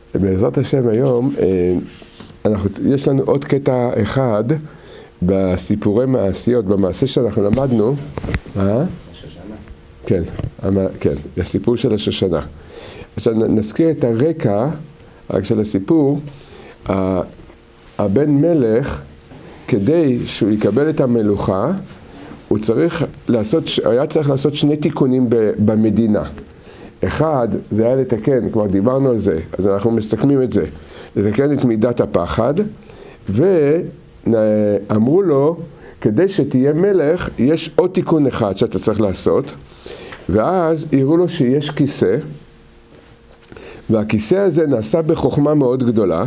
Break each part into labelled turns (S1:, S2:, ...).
S1: בעזרת השם היום, יש לנו עוד קטע אחד בסיפורי מעשיות, במעשה שאנחנו למדנו.
S2: השושנה.
S1: כן, כן, הסיפור של השושנה. עכשיו נזכיר את הרקע רק של הסיפור. הבן מלך, כדי שהוא יקבל את המלוכה, היה צריך לעשות שני תיקונים במדינה. אחד, זה היה לתקן, כבר דיברנו על זה, אז אנחנו מסתכמים את זה, לתקן את מידת הפחד, ואמרו לו, כדי שתהיה מלך, יש עוד תיקון אחד שאתה צריך לעשות, ואז הראו לו שיש כיסא, והכיסא הזה נעשה בחוכמה מאוד גדולה,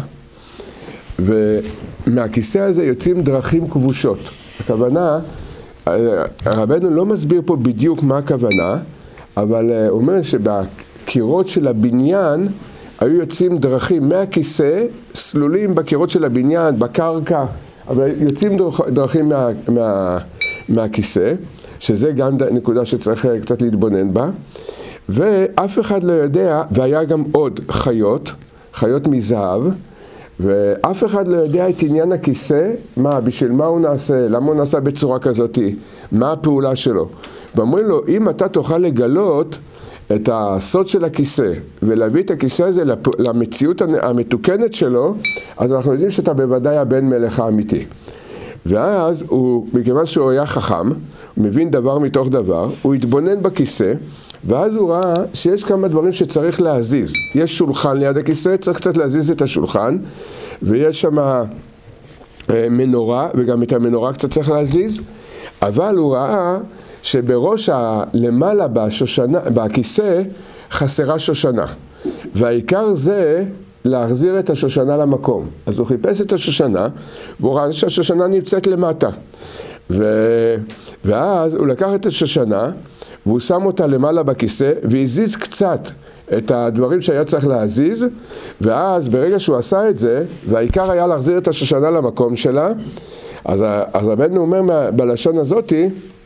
S1: ומהכיסא הזה יוצאים דרכים כבושות. הכוונה, רבנו לא מסביר פה בדיוק מה הכוונה, אבל הוא אומר שבקירות של הבניין היו יוצאים דרכים מהכיסא, סלולים בקירות של הבניין, בקרקע, אבל יוצאים דרכים מהכיסא, שזה גם נקודה שצריך קצת להתבונן בה, ואף אחד לא יודע, והיה גם עוד חיות מזהב, ואף אחד לא יודע את עניין הכיסא, בשביל מה הוא נעשה, למה הוא נעשה בצורה כזאת, מה הפעולה שלו. ואומרים לו, אם אתה תוכל לגלות את הסוד של הכיסא, ולהביא את הכיסא הזה למציאות המתוקנת שלו, אז אנחנו יודעים שאתה בוודאי הבן מלך האמיתי. ואז מכיוון שהוא היה חכם, הוא מבין דבר מתוך דבר, הוא התבונן בכיסא, ואז הוא ראה שיש כמה דברים שצריך להזיז. יש שולחן ליד הכיסא, צריך קצת להזיז את השולחן, ויש שם מנורה, וגם את המנורה קצת צריך להזיז, אבל הוא ראה שבראש למעלה בכיסא חסרה שושנה, והעיקר זה להחזיר את השושנה למקום. אז הוא חיפש את השושנה, והוא ראה שהשושנה נמצאת למטה, ואז הוא לקח את השושנה, והוא שם אותה למעלה בכיסא, והזיז קצת את הדברים שהיה צריך להזיז, ואז ברגע שהוא עשה את זה, והעיקר היה להחזיר את השושנה למקום שלה, אז רבנו אומר בלשון הזאתי,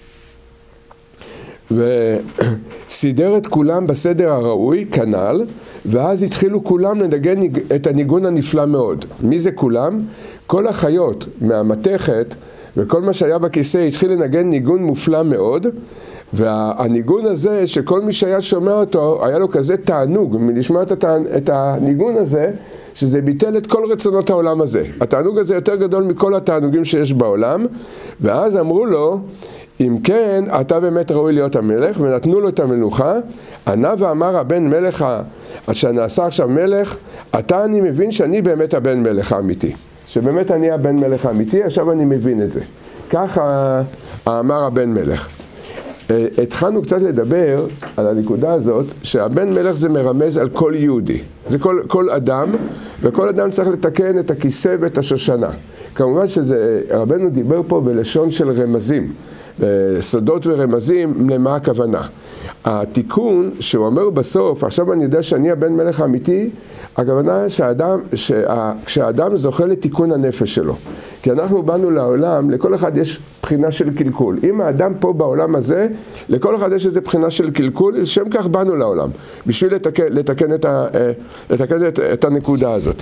S1: וסידר את כולם בסדר הראוי, כנ"ל, ואז התחילו כולם לנגן את הניגון הנפלא מאוד. מי זה כולם? כל החיות מהמתכת וכל מה שהיה בכיסא התחיל לנגן ניגון מופלא מאוד, והניגון הזה שכל מי שהיה שומע אותו היה לו כזה תענוג מלשמוע את הניגון הזה, שזה ביטל את כל רצונות העולם הזה. התענוג הזה יותר גדול מכל התענוגים שיש בעולם, ואז אמרו לו, אם כן, אתה באמת ראוי להיות המלך, ונתנו לו את המלוכה. ענה ואמר הבן מלך, שנעשה עכשיו מלך, אני מבין שאני באמת הבן מלך האמיתי. שבאמת אני הבן מלך האמיתי, עכשיו אני מבין את זה. ככה אמר הבן מלך. התחלנו קצת לדבר על הנקודה הזאת, שהבן מלך זה מרמז על כל יהודי. זה כל אדם, וכל אדם צריך לתקן את הכיסא ואת השושנה. כמובן רבנו דיבר פה בלשון של רמזים. סודות ורמזים, למה הכוונה. התיקון שהוא אומר בסוף, עכשיו אני יודע שאני הבן מלך האמיתי, הכוונה כשהאדם זוכה לתיקון הנפש שלו. כי אנחנו באנו לעולם, לכל אחד יש בחינה של קלקול. אם האדם פה בעולם הזה, לכל אחד יש איזו בחינה של קלקול, לשם כך באנו לעולם, בשביל לתקן את הנקודה הזאת.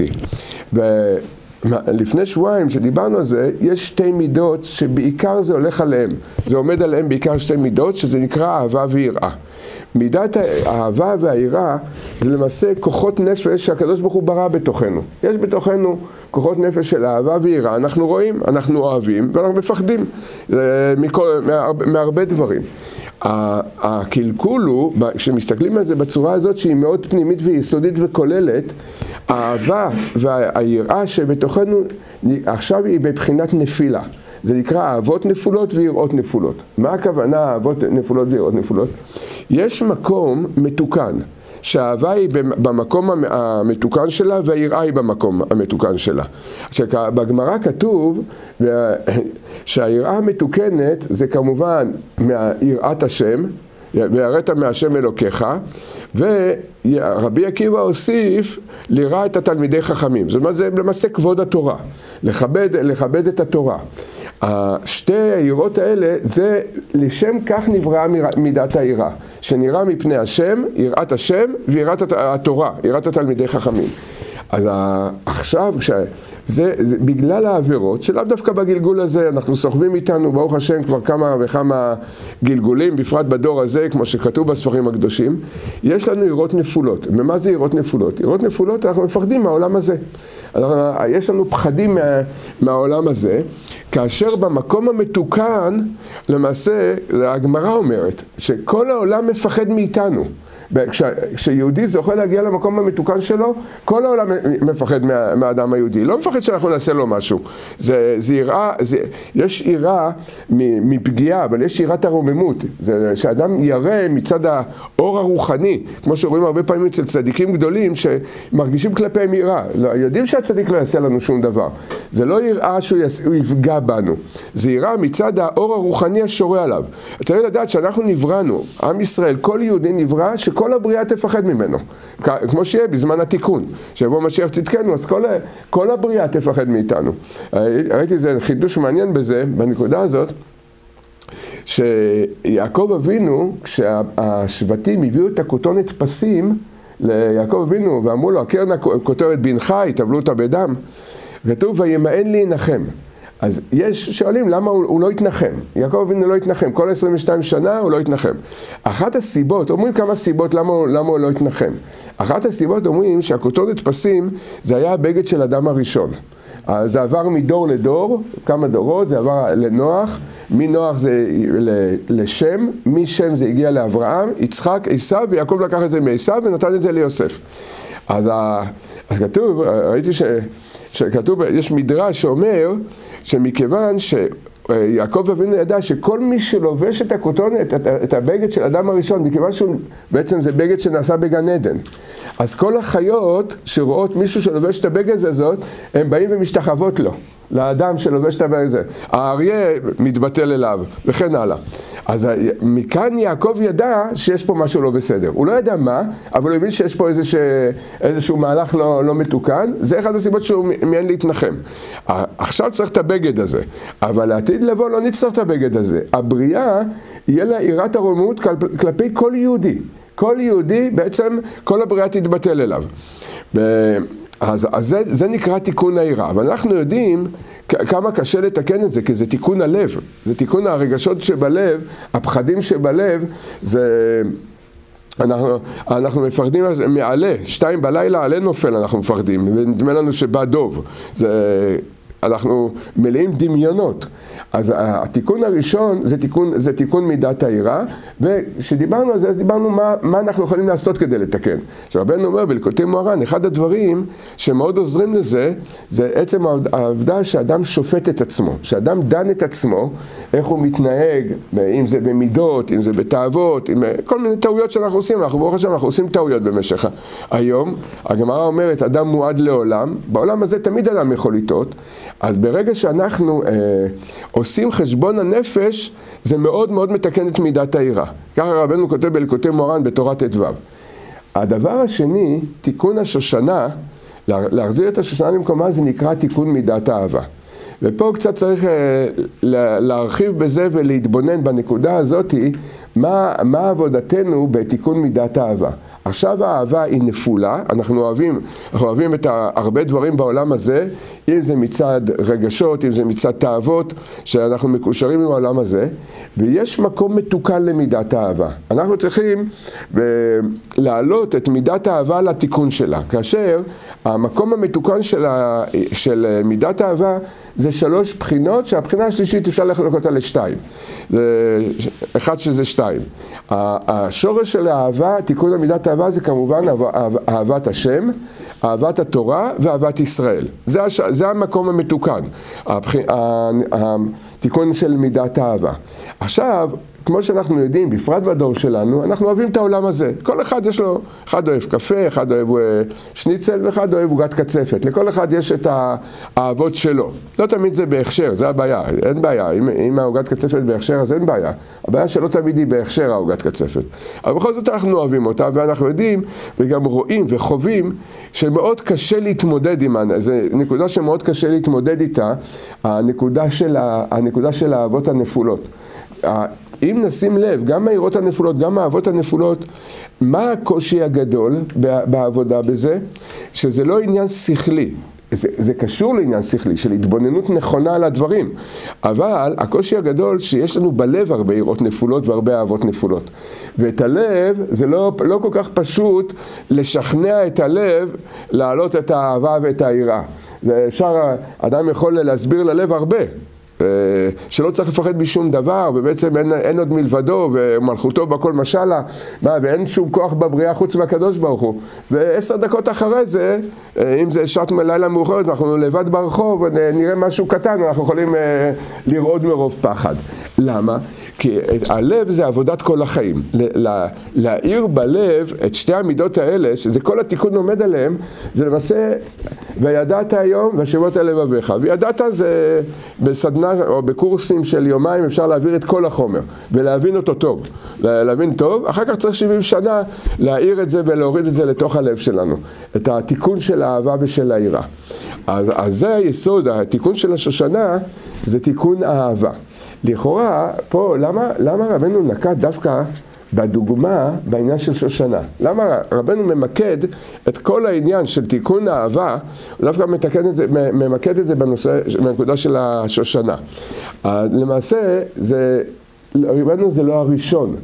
S1: לפני שבועיים שדיברנו על זה, יש שתי מידות שבעיקר זה הולך עליהם. זה עומד עליהם בעיקר שתי מידות, שזה נקרא אהבה ויראה. מידת האהבה והיראה זה למעשה כוחות נפש שהקדוש ברוך הוא ברא בתוכנו. יש בתוכנו כוחות נפש של אהבה ויראה, אנחנו רואים, אנחנו אוהבים ואנחנו מפחדים מהרבה דברים. הקלקול הוא, כשמסתכלים על זה בצורה הזאת שהיא מאוד פנימית ויסודית וכוללת, האהבה והיראה שבתוכנו עכשיו היא בבחינת נפילה. זה נקרא אהבות נפולות ויראות נפולות. מה הכוונה אהבות נפולות ויראות נפולות? יש מקום מתוקן, שהאהבה היא במקום המתוקן שלה והיראה היא במקום המתוקן שלה. בגמרא כתוב שהיראה המתוקנת זה כמובן מיראת השם, ויראת מהשם אלוקיך, ורבי עקיבא הוסיף ליראה את התלמידי חכמים. זאת אומרת, זה למעשה כבוד התורה, לכבד את התורה. שתי היראות האלה, זה לשם כך נבראה מידת היראה, שנראה מפני השם, יראת השם ויראת התורה, יראת התלמידי חכמים. אז עכשיו, זה בגלל העבירות, שלאו דווקא בגלגול הזה, אנחנו סוחבים איתנו, ברוך השם, כבר כמה וכמה גלגולים, בפרט בדור הזה, כמו שכתוב בספרים הקדושים, יש לנו עירות נפולות. ומה זה עירות נפולות? עירות נפולות, אנחנו מפחדים מהעולם הזה. יש לנו פחדים מהעולם הזה, כאשר במקום המתוקן, למעשה, הגמרא אומרת, שכל העולם מפחד מאיתנו. כשיהודי זוכה להגיע למקום המתוקן שלו, כל העולם מפחד מהאדם היהודי. לא מפחד שאנחנו נעשה לו משהו. זה יראה, יש יראה מפגיעה, אבל יש יראת הרוממות. זה שאדם ירא מצד האור הרוחני, כמו שרואים הרבה פעמים אצל צדיקים גדולים, שמרגישים כלפיהם יראה. יודעים שהצדיק לא יעשה לנו שום דבר. זה לא יראה שהוא יפגע בנו. זה יראה מצד האור הרוחני השורה עליו. צריך לדעת שאנחנו נבראנו, עם ישראל, כל יהודי נברא, כל הבריאה תפחד ממנו, כמו שיהיה בזמן התיקון, שיבוא משיח צדקנו, אז כל הבריאה תפחד מאיתנו. ראיתי איזה חידוש מעניין בזה, בנקודה הזאת, שיעקב אבינו, כשהשבטים הביאו את הכותונת פסים ליעקב אבינו, ואמרו לו, הקרנה כותרת בנך, יטבלו אותה בדם, כתוב, וימאן לי נחם. אז שואלים למה הוא לא יתנחם. יעקב אבינו לא יתנחם, כל 22 שנה הוא לא יתנחם. אחת הסיבות, אומרים כמה סיבות למה הוא לא יתנחם. אחת הסיבות אומרים שהכותונת פסים זה היה הבגד של אדם הראשון. זה עבר מדור לדור, כמה דורות, זה עבר לנוח, מנוח זה לשם, משם זה הגיע לאברהם, יצחק, עשיו, ויעקב לקח את זה מעשיו ונתן את זה ליוסף. אז כתוב, ראיתי שכתוב, יש מדרש שאומר שמכיוון שיעקב אבינו ידע שכל מי שלובש את הכותונת, את הבגד של אדם הראשון, מכיוון שהוא בעצם זה בגד שנעשה בגן עדן, אז כל החיות שרואות מישהו שלובש את הבגד הזאת, הם באים ומשתחוות לו, לאדם שלובש את הבגד הזה. האריה מתבטל אליו, וכן הלאה. אז מכאן יעקב ידע שיש פה משהו לא בסדר. הוא לא ידע מה, אבל הוא הבין שיש פה איזשהו מהלך לא מתוקן. זה אחד הסיבות שהוא מעין להתנחם. עכשיו צריך את הבגד הזה, אבל לעתיד לבוא לא נצטרך את הבגד הזה. הבריאה יהיה לה יראת הרוממות כלפי כל יהודי. כל יהודי בעצם כל הבריאה תתבטל אליו. אז זה נקרא תיקון היראה, אבל אנחנו יודעים כמה קשה לתקן את זה, כי זה תיקון הלב, זה תיקון הרגשות שבלב, הפחדים שבלב, זה... אנחנו מפחדים מעלה, 2 בלילה עלה נופל אנחנו מפחדים, ונדמה לנו שבא דוב, אנחנו מלאים דמיונות. אז התיקון הראשון זה תיקון מידת היראה, וכשדיברנו על זה, אז דיברנו מה אנחנו יכולים לעשות כדי לתקן. שרבנו אומר בליקוטי מוהר"ן, אחד הדברים שמאוד עוזרים לזה, זה עצם העובדה שאדם שופט את עצמו, שאדם דן את עצמו, איך הוא מתנהג, אם זה במידות, אם זה בתאוות, כל מיני טעויות שאנחנו עושים, ברוך השם אנחנו עושים טעויות במשך היום. הגמרא אומרת, אדם מועד לעולם, בעולם הזה תמיד אדם יכול לטעות, אז ברגע שאנחנו עושים חשבון הנפש, זה מאוד מאוד מתקן את מידת היראה. ככה רבנו כותב בליקוטי מוהר"ן בתורת ט"ו. הדבר השני, תיקון השושנה, להחזיר את השושנה למקומה, זה נקרא תיקון מידת האהבה. ופה קצת צריך להרחיב בזה ולהתבונן בנקודה הזאת, מה עבודתנו בתיקון מידת האהבה. עכשיו האהבה היא נפולה, אנחנו אוהבים את הרבה דברים בעולם הזה, אם זה מצד רגשות, אם זה מצד תאוות, שאנחנו מקושרים עם העולם הזה, ויש מקום מתוקן למידת האהבה. אנחנו צריכים להעלות את מידת האהבה לתיקון שלה, כאשר המקום המתוקן של מידת האהבה זה 3 בחינות, שהבחינה השלישית אפשר לחלק אותה ל2. אחד שזה 2. השורש של האהבה, תיקון למידת האהבה, זה כמובן אהבת השם, אהבת התורה ואהבת ישראל. זה המקום המתוקן, התיקון של מידת האהבה. עכשיו, כמו שאנחנו יודעים, בפרט בדור שלנו, אנחנו אוהבים את העולם הזה. כל אחד יש לו, אחד אוהב קפה, אחד אוהב שניצל, ואחד אוהב עוגת קצפת. לכל אחד יש את האהבות שלו. לא תמיד זה בהכשר, זה הבעיה. אין בעיה. אם העוגת קצפת בהכשר, אז אין בעיה. הבעיה שלא תמיד היא בהכשר העוגת קצפת. אבל בכל זאת אנחנו אוהבים אותה, ואנחנו יודעים, וגם רואים וחווים, שמאוד קשה להתמודד עם, זו נקודה שמאוד קשה להתמודד איתה, הנקודה של האהבות הנפולות. אם נשים לב, גם העירות הנפולות, גם האהבות הנפולות, מה הקושי הגדול בעבודה בזה? שזה לא עניין שכלי. זה קשור לעניין שכלי, של התבוננות נכונה על הדברים. אבל הקושי הגדול שיש לנו בלב הרבה עירות נפולות והרבה אהבות נפולות. ואת הלב, זה לא כל כך פשוט לשכנע את הלב להעלות את האהבה ואת היראה. אפשר, אדם יכול להסביר ללב הרבה. שלא צריך לפחד משום דבר, ובעצם אין עוד מלבדו, ומלכותו בכל משלה, ואין שום כוח בבריאה חוץ מהקדוש ברוך הוא. ו10 דקות אחרי זה, אם זה שעת לילה מאוחרת, אנחנו לבד ברחוב, ונראה משהו קטן, אנחנו יכולים לרעוד מרוב פחד. למה? כי הלב זה עבודת כל החיים. להאיר בלב את שתי המידות האלה, שזה כל התיקון עומד עליהם, זה למעשה, וידעת היום והשבות על לבביך. וידעת זה בסדנה או בקורסים של יומיים אפשר להעביר את כל החומר, ולהבין אותו טוב. להבין טוב, אחר כך צריך 70 שנה להאיר את זה ולהוריד את זה לתוך הלב שלנו. את התיקון של האהבה ושל היראה. אז זה היסוד, התיקון של השושנה זה תיקון האהבה. לכאורה, פה, למה רבנו נקט דווקא בדוגמה בעניין של שושנה? למה רבנו ממקד את כל העניין של תיקון האהבה, דווקא ממקד את זה בנקודה של השושנה? למעשה, רבנו זה לא הראשון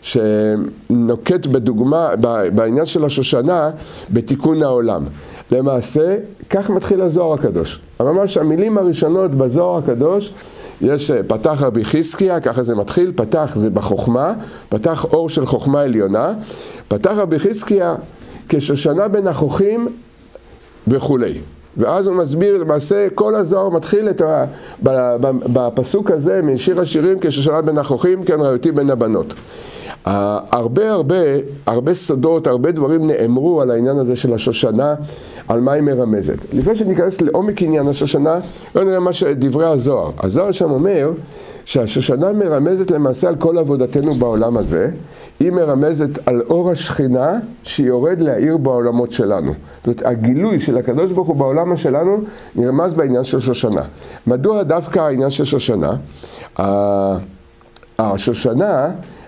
S1: שנוקט בדוגמה בעניין של השושנה בתיקון העולם. למעשה, כך מתחיל הזוהר הקדוש. ממש המילים הראשונות בזוהר הקדוש, יש פתח רבי חזקיה, ככה זה מתחיל, פתח זה בחוכמה, פתח אור של חוכמה עליונה, פתח רבי חזקיה כשושנה בין החוכים וכולי. ואז הוא מסביר, למעשה כל הזוהר מתחיל בפסוק הזה משיר השירים כשושנה בין החוכים, כן ראיתי בין הבנות. הרבה סודות, הרבה דברים נאמרו על העניין הזה של השושנה, על מה היא מרמזת. לפני שניכנס לעומק עניין השושנה, לא נראה מה שדברי הזוהר. הזוהר שם אומר שהשושנה מרמזת למעשה על כל עבודתנו בעולם הזה, היא מרמזת על אור השכינה שיורד להאיר בעולמות שלנו. זאת אומרת, הגילוי של הקדוש ברוך הוא בעולם שלנו נרמז בעניין של שושנה. מדוע דווקא העניין של שושנה? השושנה,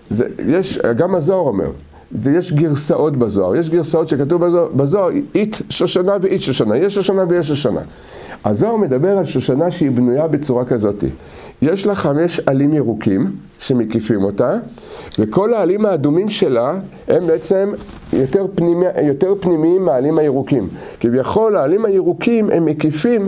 S1: גם הזוהר אומר, יש גרסאות בזוהר, יש גרסאות שכתוב בזוהר, אית שושנה ואית שושנה, יש שושנה ויש שושנה. הזוהר מדבר על שושנה שהיא בנויה בצורה כזאת. יש לה 5 עלים ירוקים שמקיפים אותה, וכל העלים האדומים שלה הם בעצם יותר פנימיים מהעלים הירוקים. כביכול העלים הירוקים הם מקיפים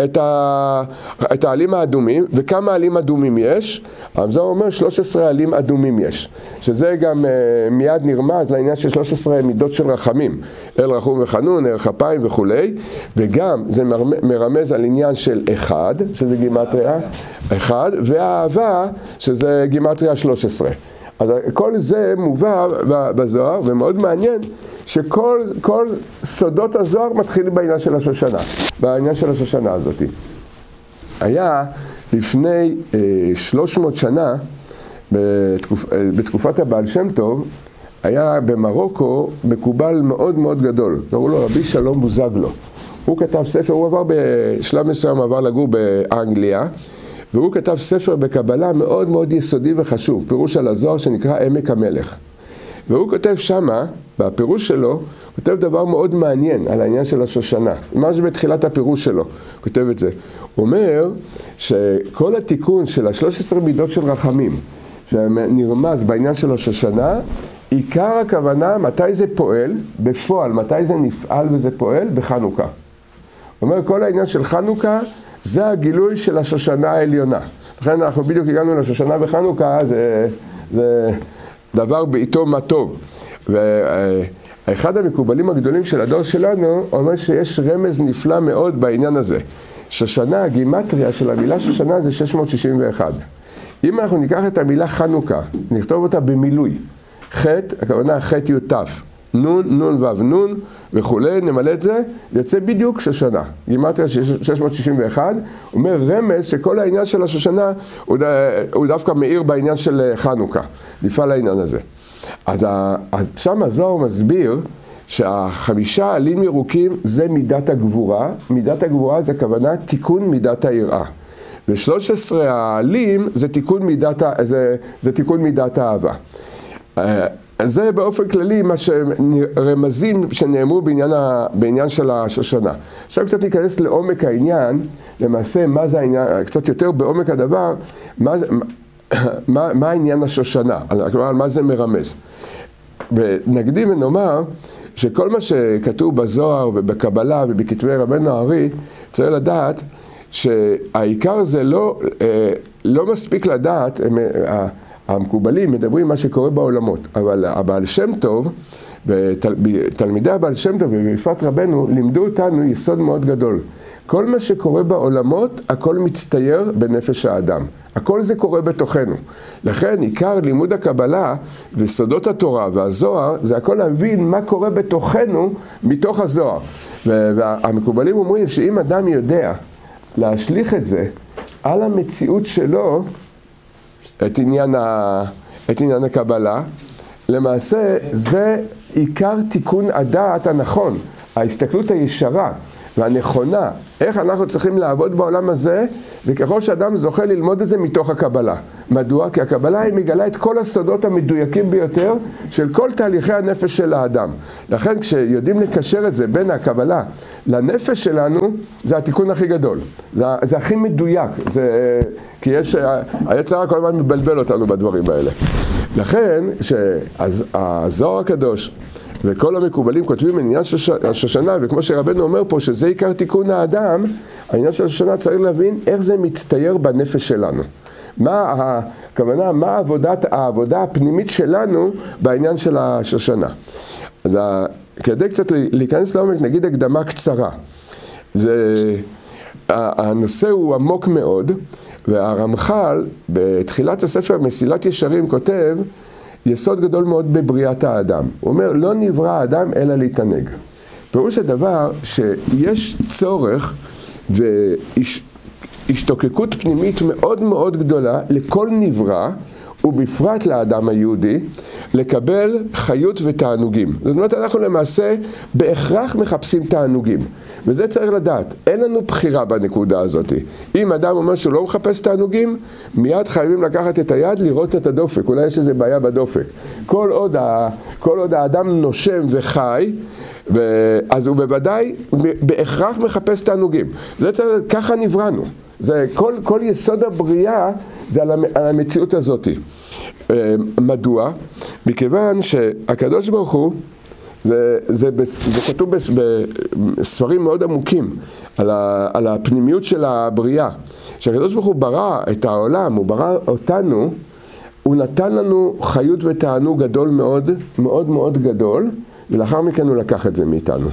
S1: את העלים האדומים, וכמה עלים אדומים יש? הזוהר אומר 13 עלים אדומים יש, שזה גם מיד נרמז לעניין של 13 מידות של רחמים, אל רחום וחנון, אל כפיים וכולי, וגם זה מרמז על עניין של 1, שזה גימטריה 1, והאהבה, שזה גימטריה 13. אז כל זה מובא בזוהר, ומאוד מעניין שכל סודות הזוהר מתחילים בעניין של השושנה, בעניין של השושנה הזאת. היה לפני 300 שנה, בתקופת הבעל שם טוב, היה במרוקו מקובל מאוד מאוד גדול, קראו לו רבי שלום בוזגלו. הוא כתב ספר, הוא עבר בשלב מסוים עבר לגור באנגליה, והוא כתב ספר בקבלה מאוד מאוד יסודי וחשוב, פירוש על הזוהר שנקרא עמק המלך. והוא כותב שמה, בפירוש שלו, הוא כותב דבר מאוד מעניין על העניין של השושנה. ממש בתחילת הפירוש שלו, הוא כותב את זה. הוא אומר שכל התיקון של 13 מידות של רחמים, שנרמז בעניין של השושנה, עיקר הכוונה מתי זה פועל, בפועל, מתי זה נפעל וזה פועל, בחנוכה. הוא אומר, כל העניין של חנוכה, זה הגילוי של השושנה העליונה. לכן אנחנו בדיוק הגענו לשושנה בחנוכה, זה דבר בעיתו מה טוב. ואחד המקובלים הגדולים של הדור שלנו, אומר שיש רמז נפלא מאוד בעניין הזה. שושנה, הגימטריה של המילה שושנה זה 661. אם אנחנו ניקח את המילה חנוכה, נכתוב אותה במילוי, חטא, הכוונה חטא יוטף, נון, נון וו נון וכולי, נמלא את זה, יוצא בדיוק שושנה. גימטריה 661, אומר רמז שכל העניין של השושנה הוא דווקא מאיר בעניין של חנוכה, נפעל העניין הזה. אז שם הזוהר מסביר שה5 עלים ירוקים זה מידת הגבורה, מידת הגבורה זה כוונה תיקון מידת היראה. ו13 העלים זה תיקון מידת האהבה. זה באופן כללי מה שרמזים שנאמרו בעניין של השושנה. עכשיו קצת ניכנס לעומק העניין, למעשה מה זה העניין, קצת יותר בעומק הדבר, מה העניין השושנה, כלומר מה זה מרמז. ונקדים ונאמר שכל מה שכתוב בזוהר ובקבלה ובכתבי רבנו הארי, צריך לדעת שהעיקר זה לא מספיק לדעת, המקובלים מדברים מה שקורה בעולמות, אבל הבעל שם טוב, תלמידי הבעל שם טוב ובפרט רבנו לימדו אותנו יסוד מאוד גדול. כל מה שקורה בעולמות, הכל מצטייר בנפש האדם. הכל זה קורה בתוכנו. לכן עיקר לימוד הקבלה וסודות התורה והזוהר, זה הכל להבין מה קורה בתוכנו מתוך הזוהר. והמקובלים אומרים שאם אדם יודע להשליך את זה על המציאות שלו, את עניין הקבלה, למעשה זה עיקר תיקון הדעת הנכון, ההסתכלות הישרה והנכונה, איך אנחנו צריכים לעבוד בעולם הזה, זה ככל שאדם זוכה ללמוד את זה מתוך הקבלה. מדוע? כי הקבלה היא מגלה את כל הסודות המדויקים ביותר של כל תהליכי הנפש של האדם. לכן כשיודעים לקשר את זה בין הקבלה לנפש שלנו, זה התיקון הכי גדול. זה הכי מדויק. כי היצר הרע כל הזמן מבלבל אותנו בדברים האלה. לכן שהזוהר הקדוש וכל המקובלים כותבים עניין השושנה, וכמו שרבנו אומר פה שזה עיקר תיקון האדם, העניין של השושנה צריך להבין איך זה מצטייר בנפש שלנו. מה הכוונה, מה העבודה הפנימית שלנו בעניין של השושנה. אז כדי קצת להיכנס לעומק, נגיד הקדמה קצרה. הנושא הוא עמוק מאוד, והרמח"ל בתחילת הספר מסילת ישרים כותב, יסוד גדול מאוד בבריאת האדם. הוא אומר, לא נברא האדם אלא להתענג. פירוש הדבר שיש צורך והשתוקקות פנימית מאוד מאוד גדולה לכל נברא, ובפרט לאדם היהודי, לקבל חיות ותענוגים. זאת אומרת, אנחנו למעשה בהכרח מחפשים תענוגים. וזה צריך לדעת. אין לנו בחירה בנקודה הזאת. אם אדם אומר שהוא לא מחפש תענוגים, מיד חייבים לקחת את היד, לראות את הדופק. אולי יש איזו בעיה בדופק. כל עוד האדם נושם וחי, אז הוא בוודאי בהכרח מחפש תענוגים. זה צריך לדעת, ככה נבראנו. זה כל יסוד הבריאה זה על המציאות הזאת. מדוע? מכיוון שהקדוש ברוך הוא, זה כתוב בספרים מאוד עמוקים על הפנימיות של הבריאה. שהקדוש ברוך הוא ברא את העולם, הוא ברא אותנו, הוא נתן לנו חיות ותענוג גדול מאוד, מאוד מאוד גדול, ולאחר מכן הוא לקח את זה מאיתנו.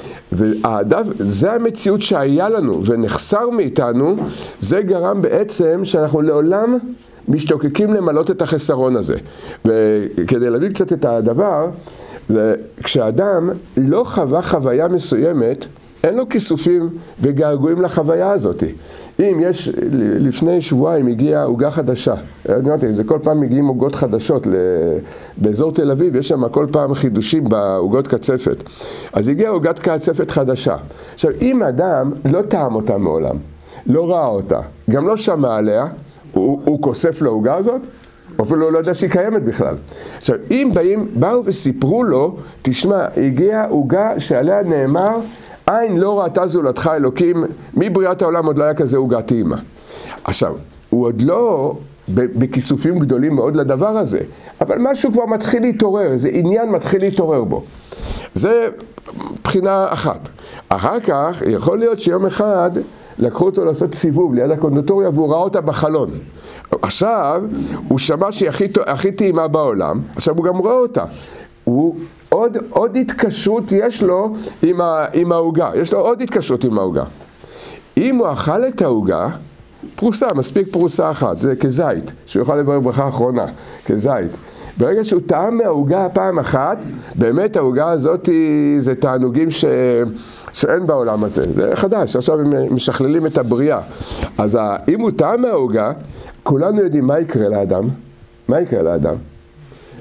S1: זה המציאות שהיה לנו ונחסר מאיתנו, זה גרם בעצם שאנחנו לעולם משתוקקים למלות את החסרון הזה. וכדי להביא קצת את הדבר, זה כשאדם לא חווה חוויה מסוימת, אין לו כיסופים וגעגועים לחוויה הזאת. אם יש, לפני שבועיים הגיעה עוגה חדשה, זה כל פעם מגיעים עוגות חדשות באזור תל אביב, יש שם כל פעם חידושים בעוגות קצפת. אז הגיעה עוגת קצפת חדשה. עכשיו, אם אדם לא טעם אותה מעולם, לא ראה אותה, גם לא שמע עליה, הוא כוסף לעוגה הזאת, אפילו לא יודע שהיא קיימת בכלל. עכשיו, אם באו וסיפרו לו, תשמע, הגיעה עוגה שעליה נאמר, עין לא ראתה זולתך אלוקים, מבריאת העולם עוד לא היה כזה עוגה טעימה. עכשיו, הוא עוד לא בכיסופים גדולים מאוד לדבר הזה, אבל משהו כבר מתחיל להתעורר, איזה עניין מתחיל להתעורר בו. זה בחינה אחת. אחר כך, יכול להיות שיום אחד לקחו אותו לעשות סיבוב ליד הקונדיטוריה והוא ראה אותה בחלון. עכשיו, הוא שמע שהיא הכי טעימה בעולם, עכשיו הוא גם רואה אותה. עוד התקשרות יש לו עם העוגה, יש לו עוד התקשרות עם העוגה. אם הוא אכל את העוגה, פרוסה, מספיק פרוסה אחת, זה כזית, שהוא יוכל לברך ברכה אחרונה, כזית. ברגע שהוא טעם מהעוגה פעם אחת, באמת העוגה הזאת זה תענוגים שאין בעולם הזה, זה חדש, עכשיו הם משכללים את הבריאה. אז אם הוא טעם מהעוגה, כולנו יודעים מה יקרה לאדם. מה יקרה לאדם?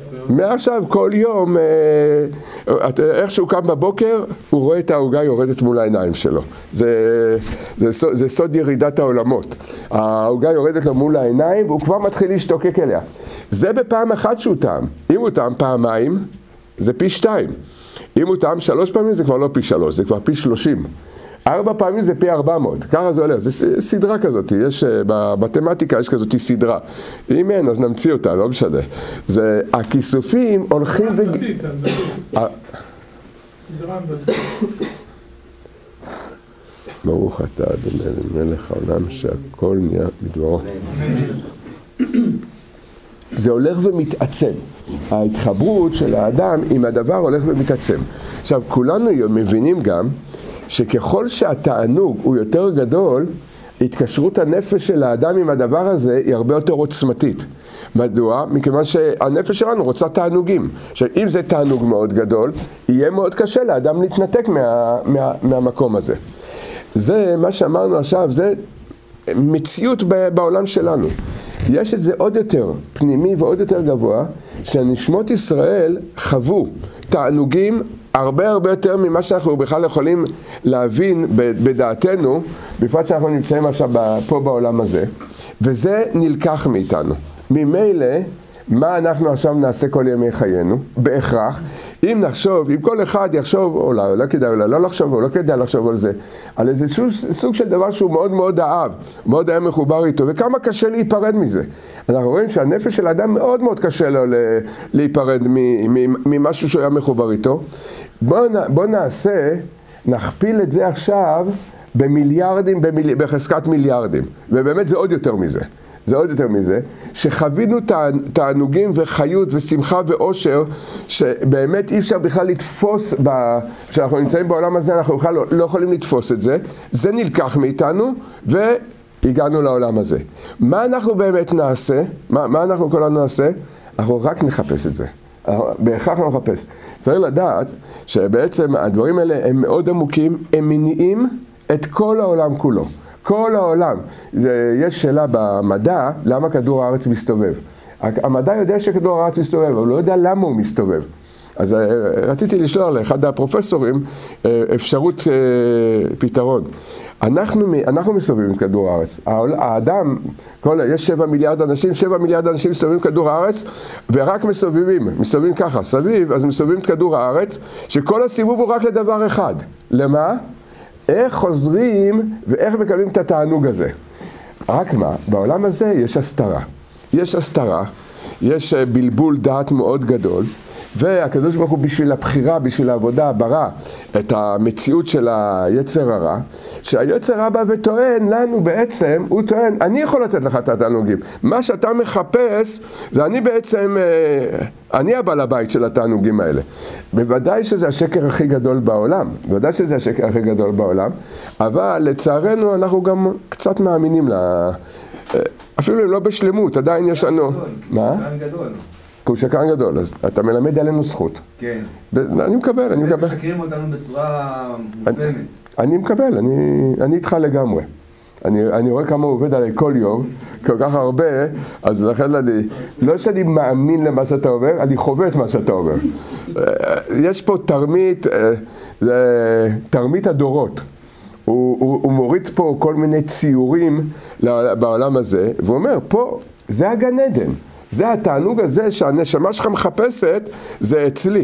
S1: מעכשיו כל יום, איך שהוא קם בבוקר, הוא רואה את העוגה יורדת מול העיניים שלו. זה סוד ירידת העולמות. העוגה יורדת לו מול העיניים, והוא כבר מתחיל להשתוקק אליה. זה בפעם אחת שהוא טעם. אם הוא טעם פעמיים, זה פי 2. אם הוא טעם 3 פעמים, זה כבר לא פי 3, זה כבר פי 30. 4 פעמים זה פי 400, ככה זה הולך, זה סדרה כזאת, יש, במתמטיקה יש כזאת סדרה. אם אין, אז נמציא אותה, לא משנה. זה, הכיסופים הולכים ברוך אתה, אדוני מלך העולם, שהכל נהיה בדברו. זה הולך ומתעצם. ההתחברות של האדם עם הדבר הולך ומתעצם. עכשיו, כולנו מבינים גם שככל שהתענוג הוא יותר גדול, התקשרות הנפש של האדם עם הדבר הזה היא הרבה יותר עוצמתית. מדוע? מכיוון שהנפש שלנו רוצה תענוגים. עכשיו, אם זה תענוג מאוד גדול, יהיה מאוד קשה לאדם להתנתק מהמקום הזה. זה מה שאמרנו עכשיו, זה מציאות בעולם שלנו. יש את זה עוד יותר פנימי ועוד יותר גבוה, שהנשמות ישראל חוו תענוגים הרבה יותר ממה שאנחנו בכלל יכולים להבין בדעתנו, בפרט שאנחנו נמצאים עכשיו פה בעולם הזה, וזה נלקח מאיתנו. ממילא, מה אנחנו עכשיו נעשה כל ימי חיינו? בהכרח. אם נחשוב, אם כל אחד יחשוב, אולי לא כדאי, אולי לא לחשוב, או לא כדאי לחשוב על זה, על איזה סוג של דבר שהוא מאוד מאוד אהב, מאוד היה מחובר איתו, וכמה קשה להיפרד מזה. אנחנו רואים שהנפש של האדם מאוד מאוד קשה לו להיפרד ממשהו שהוא היה מחובר איתו. בוא נעשה, נכפיל את זה עכשיו במיליארדים, בחזקת מיליארדים, ובאמת זה עוד יותר מזה. זה עוד יותר מזה, שחווינו תענוגים וחיות ושמחה ואושר, שבאמת אי אפשר בכלל לתפוס, כשאנחנו נמצאים בעולם הזה, אנחנו בכלל לא יכולים לתפוס את זה, זה נלקח מאיתנו, והגענו לעולם הזה. מה אנחנו באמת נעשה? מה אנחנו כולנו נעשה? אנחנו רק נחפש את זה. בהכרח לא נחפש. צריך לדעת שבעצם הדברים האלה הם מאוד עמוקים, הם מניעים את כל העולם כולו. כל העולם. יש שאלה במדע, למה כדור הארץ מסתובב. המדע יודע שכדור הארץ מסתובב, אבל הוא לא יודע למה הוא מסתובב. אז רציתי לשלוח לאחד הפרופסורים אפשרות פתרון. אנחנו מסתובבים את כדור הארץ. האדם, יש 7 מיליארד אנשים, 7 מיליארד אנשים מסתובבים את כדור הארץ, ורק מסתובבים ככה, סביב, אז מסתובבים את כדור הארץ, שכל הסיבוב הוא רק לדבר אחד. למה? איך חוזרים ואיך מקבלים את התענוג הזה. רק מה, בעולם הזה יש הסתרה. יש הסתרה, יש בלבול דעת מאוד גדול, והקדוש ברוך הוא בשביל הבחירה, בשביל העבודה, ברא את המציאות של היצר הרע, שהיצר הרע בא וטוען לנו בעצם, הוא טוען, אני יכול לתת לך את התענוגים. מה שאתה מחפש, זה אני בעצם, אני הבעל הבית של התענוגים האלה. בוודאי שזה השקר הכי גדול בעולם, בוודאי שזה השקר הכי גדול בעולם, אבל לצערנו אנחנו גם קצת מאמינים אפילו לא בשלמות, עדיין יש לנו... מה? הוא שקרן גדול, אז אתה מלמד עלינו זכות.
S2: כן.
S1: אני מקבל.
S2: הם משקרים אותנו בצורה מושלמת.
S1: אני מקבל, אני איתך לגמרי. אני רואה כמה הוא עובד עליי כל יום, כל כך הרבה, אז לכן לא שאני מאמין למה שאתה אומר, אני חווה את מה שאתה אומר. יש פה תרמית הדורות. הוא מוריד פה כל מיני ציורים בעולם הזה, והוא אומר, פה זה הגן עדן. זה התענוג הזה שהנשמה שלך מחפשת, זה אצלי.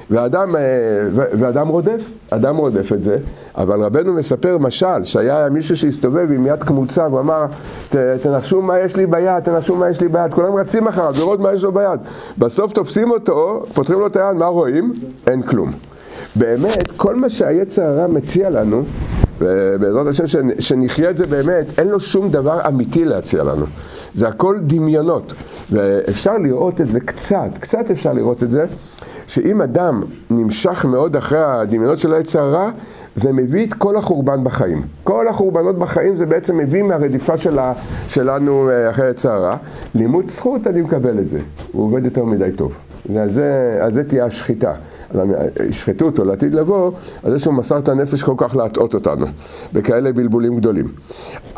S1: ואדם רודף את זה. אבל רבנו מספר משל, שהיה מישהו שהסתובב עם יד קמוצה, והוא אמר, תנחשו מה יש לי ביד, כולם רצים אחריו, לראות מה יש לו ביד. בסוף תופסים אותו, פותחים לו את היד, מה רואים? אין כלום. באמת, כל מה שהיצר הרע מציע לנו, ובעזרת השם שנחיה את זה באמת, אין לו שום דבר אמיתי להציע לנו. זה הכל דמיונות. ואפשר לראות את זה קצת אפשר לראות את זה, שאם אדם נמשך מאוד אחרי הדמיונות של היצר הרע, זה מביא את כל החורבן בחיים. כל החורבנות בחיים זה בעצם מביא מהרדיפה שלנו אחרי היצר הרע. לימוד זכות אני מקבל את זה. הוא עובד יותר מדי טוב. אז זה תהיה השחיטה. ישחטו אותו לעתיד לבוא, אז יש לו מסר את הנפש כל כך להטעות אותנו, בכאלה בלבולים גדולים.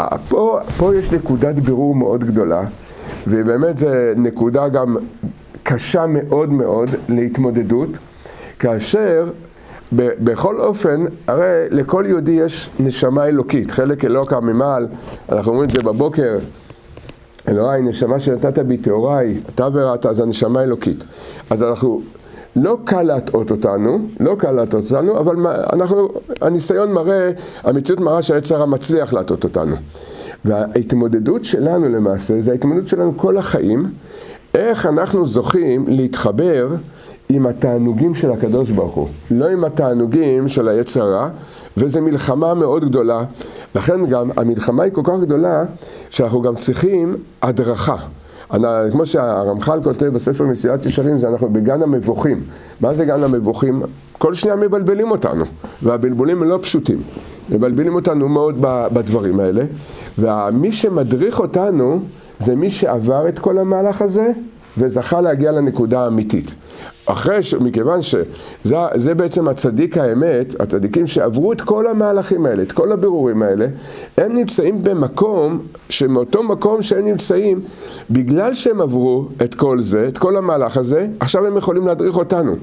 S1: פה יש נקודת בירור מאוד גדולה, ובאמת זה נקודה גם קשה מאוד מאוד להתמודדות, כאשר בכל אופן, הרי לכל יהודי יש נשמה אלוקית, חלק אלוקה ממעל, אנחנו אומרים את זה בבוקר, אלוהי, נשמה שנתת בי טהוריי, אתה וראתה, אז הנשמה אלוקית. אז אנחנו, לא קל להטעות אותנו, אבל הניסיון מראה, המציאות מראה שהיצר הרע מצליח להטעות אותנו. וההתמודדות שלנו למעשה, זה ההתמודדות שלנו כל החיים, איך אנחנו זוכים להתחבר עם התענוגים של הקדוש ברוך הוא, לא עם התענוגים של היצר הרע, וזו מלחמה מאוד גדולה. לכן גם המלחמה היא כל כך גדולה, שאנחנו גם צריכים הדרכה. כמו שהרמח"ל כותב בספר מסילת ישרים, זה אנחנו בגן המבוכים. מה זה גן המבוכים? כל שנייה מבלבלים אותנו, והבלבולים הם לא פשוטים. מבלבלים אותנו מאוד בדברים האלה, ומי שמדריך אותנו, זה מי שעבר את כל המהלך הזה, וזכה להגיע לנקודה האמיתית. מכיוון שזה בעצם הצדיק האמת, הצדיקים שעברו את כל המהלכים האלה, את כל הבירורים האלה, הם נמצאים במקום, שמאותו מקום שהם נמצאים, בגלל שהם עברו את כל זה, את כל המהלך הזה, עכשיו הם יכולים להדריך אותנו.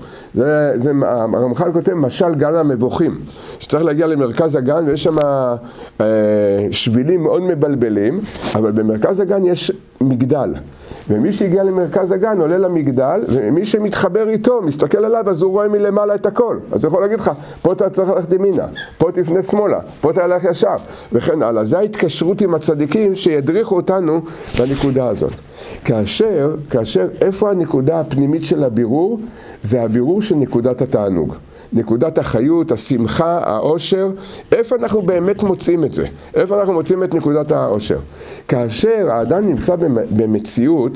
S1: הרמח"ל כותב, משל גן המבוכים, שצריך להגיע למרכז הגן, ויש שם שבילים מאוד מבלבלים, אבל במרכז הגן יש מגדל. ומי שהגיע למרכז הגן עולה למגדל, ומי שמתחבר איתו, מסתכל עליו, אז הוא רואה מלמעלה את הכל. אז הוא יכול להגיד לך, פה אתה צריך ללכת ימינה, פה תפנה שמאלה, פה אתה הלך ישר, וכן הלאה. זה ההתקשרות עם הצדיקים שידריכו אותנו בנקודה הזאת. כאשר איפה הנקודה הפנימית של הבירור? זה הבירור של נקודת התענוג. נקודת החיות, השמחה, העושר, איפה אנחנו באמת מוצאים את זה? איפה אנחנו מוצאים את נקודת העושר? כאשר האדם נמצא במציאות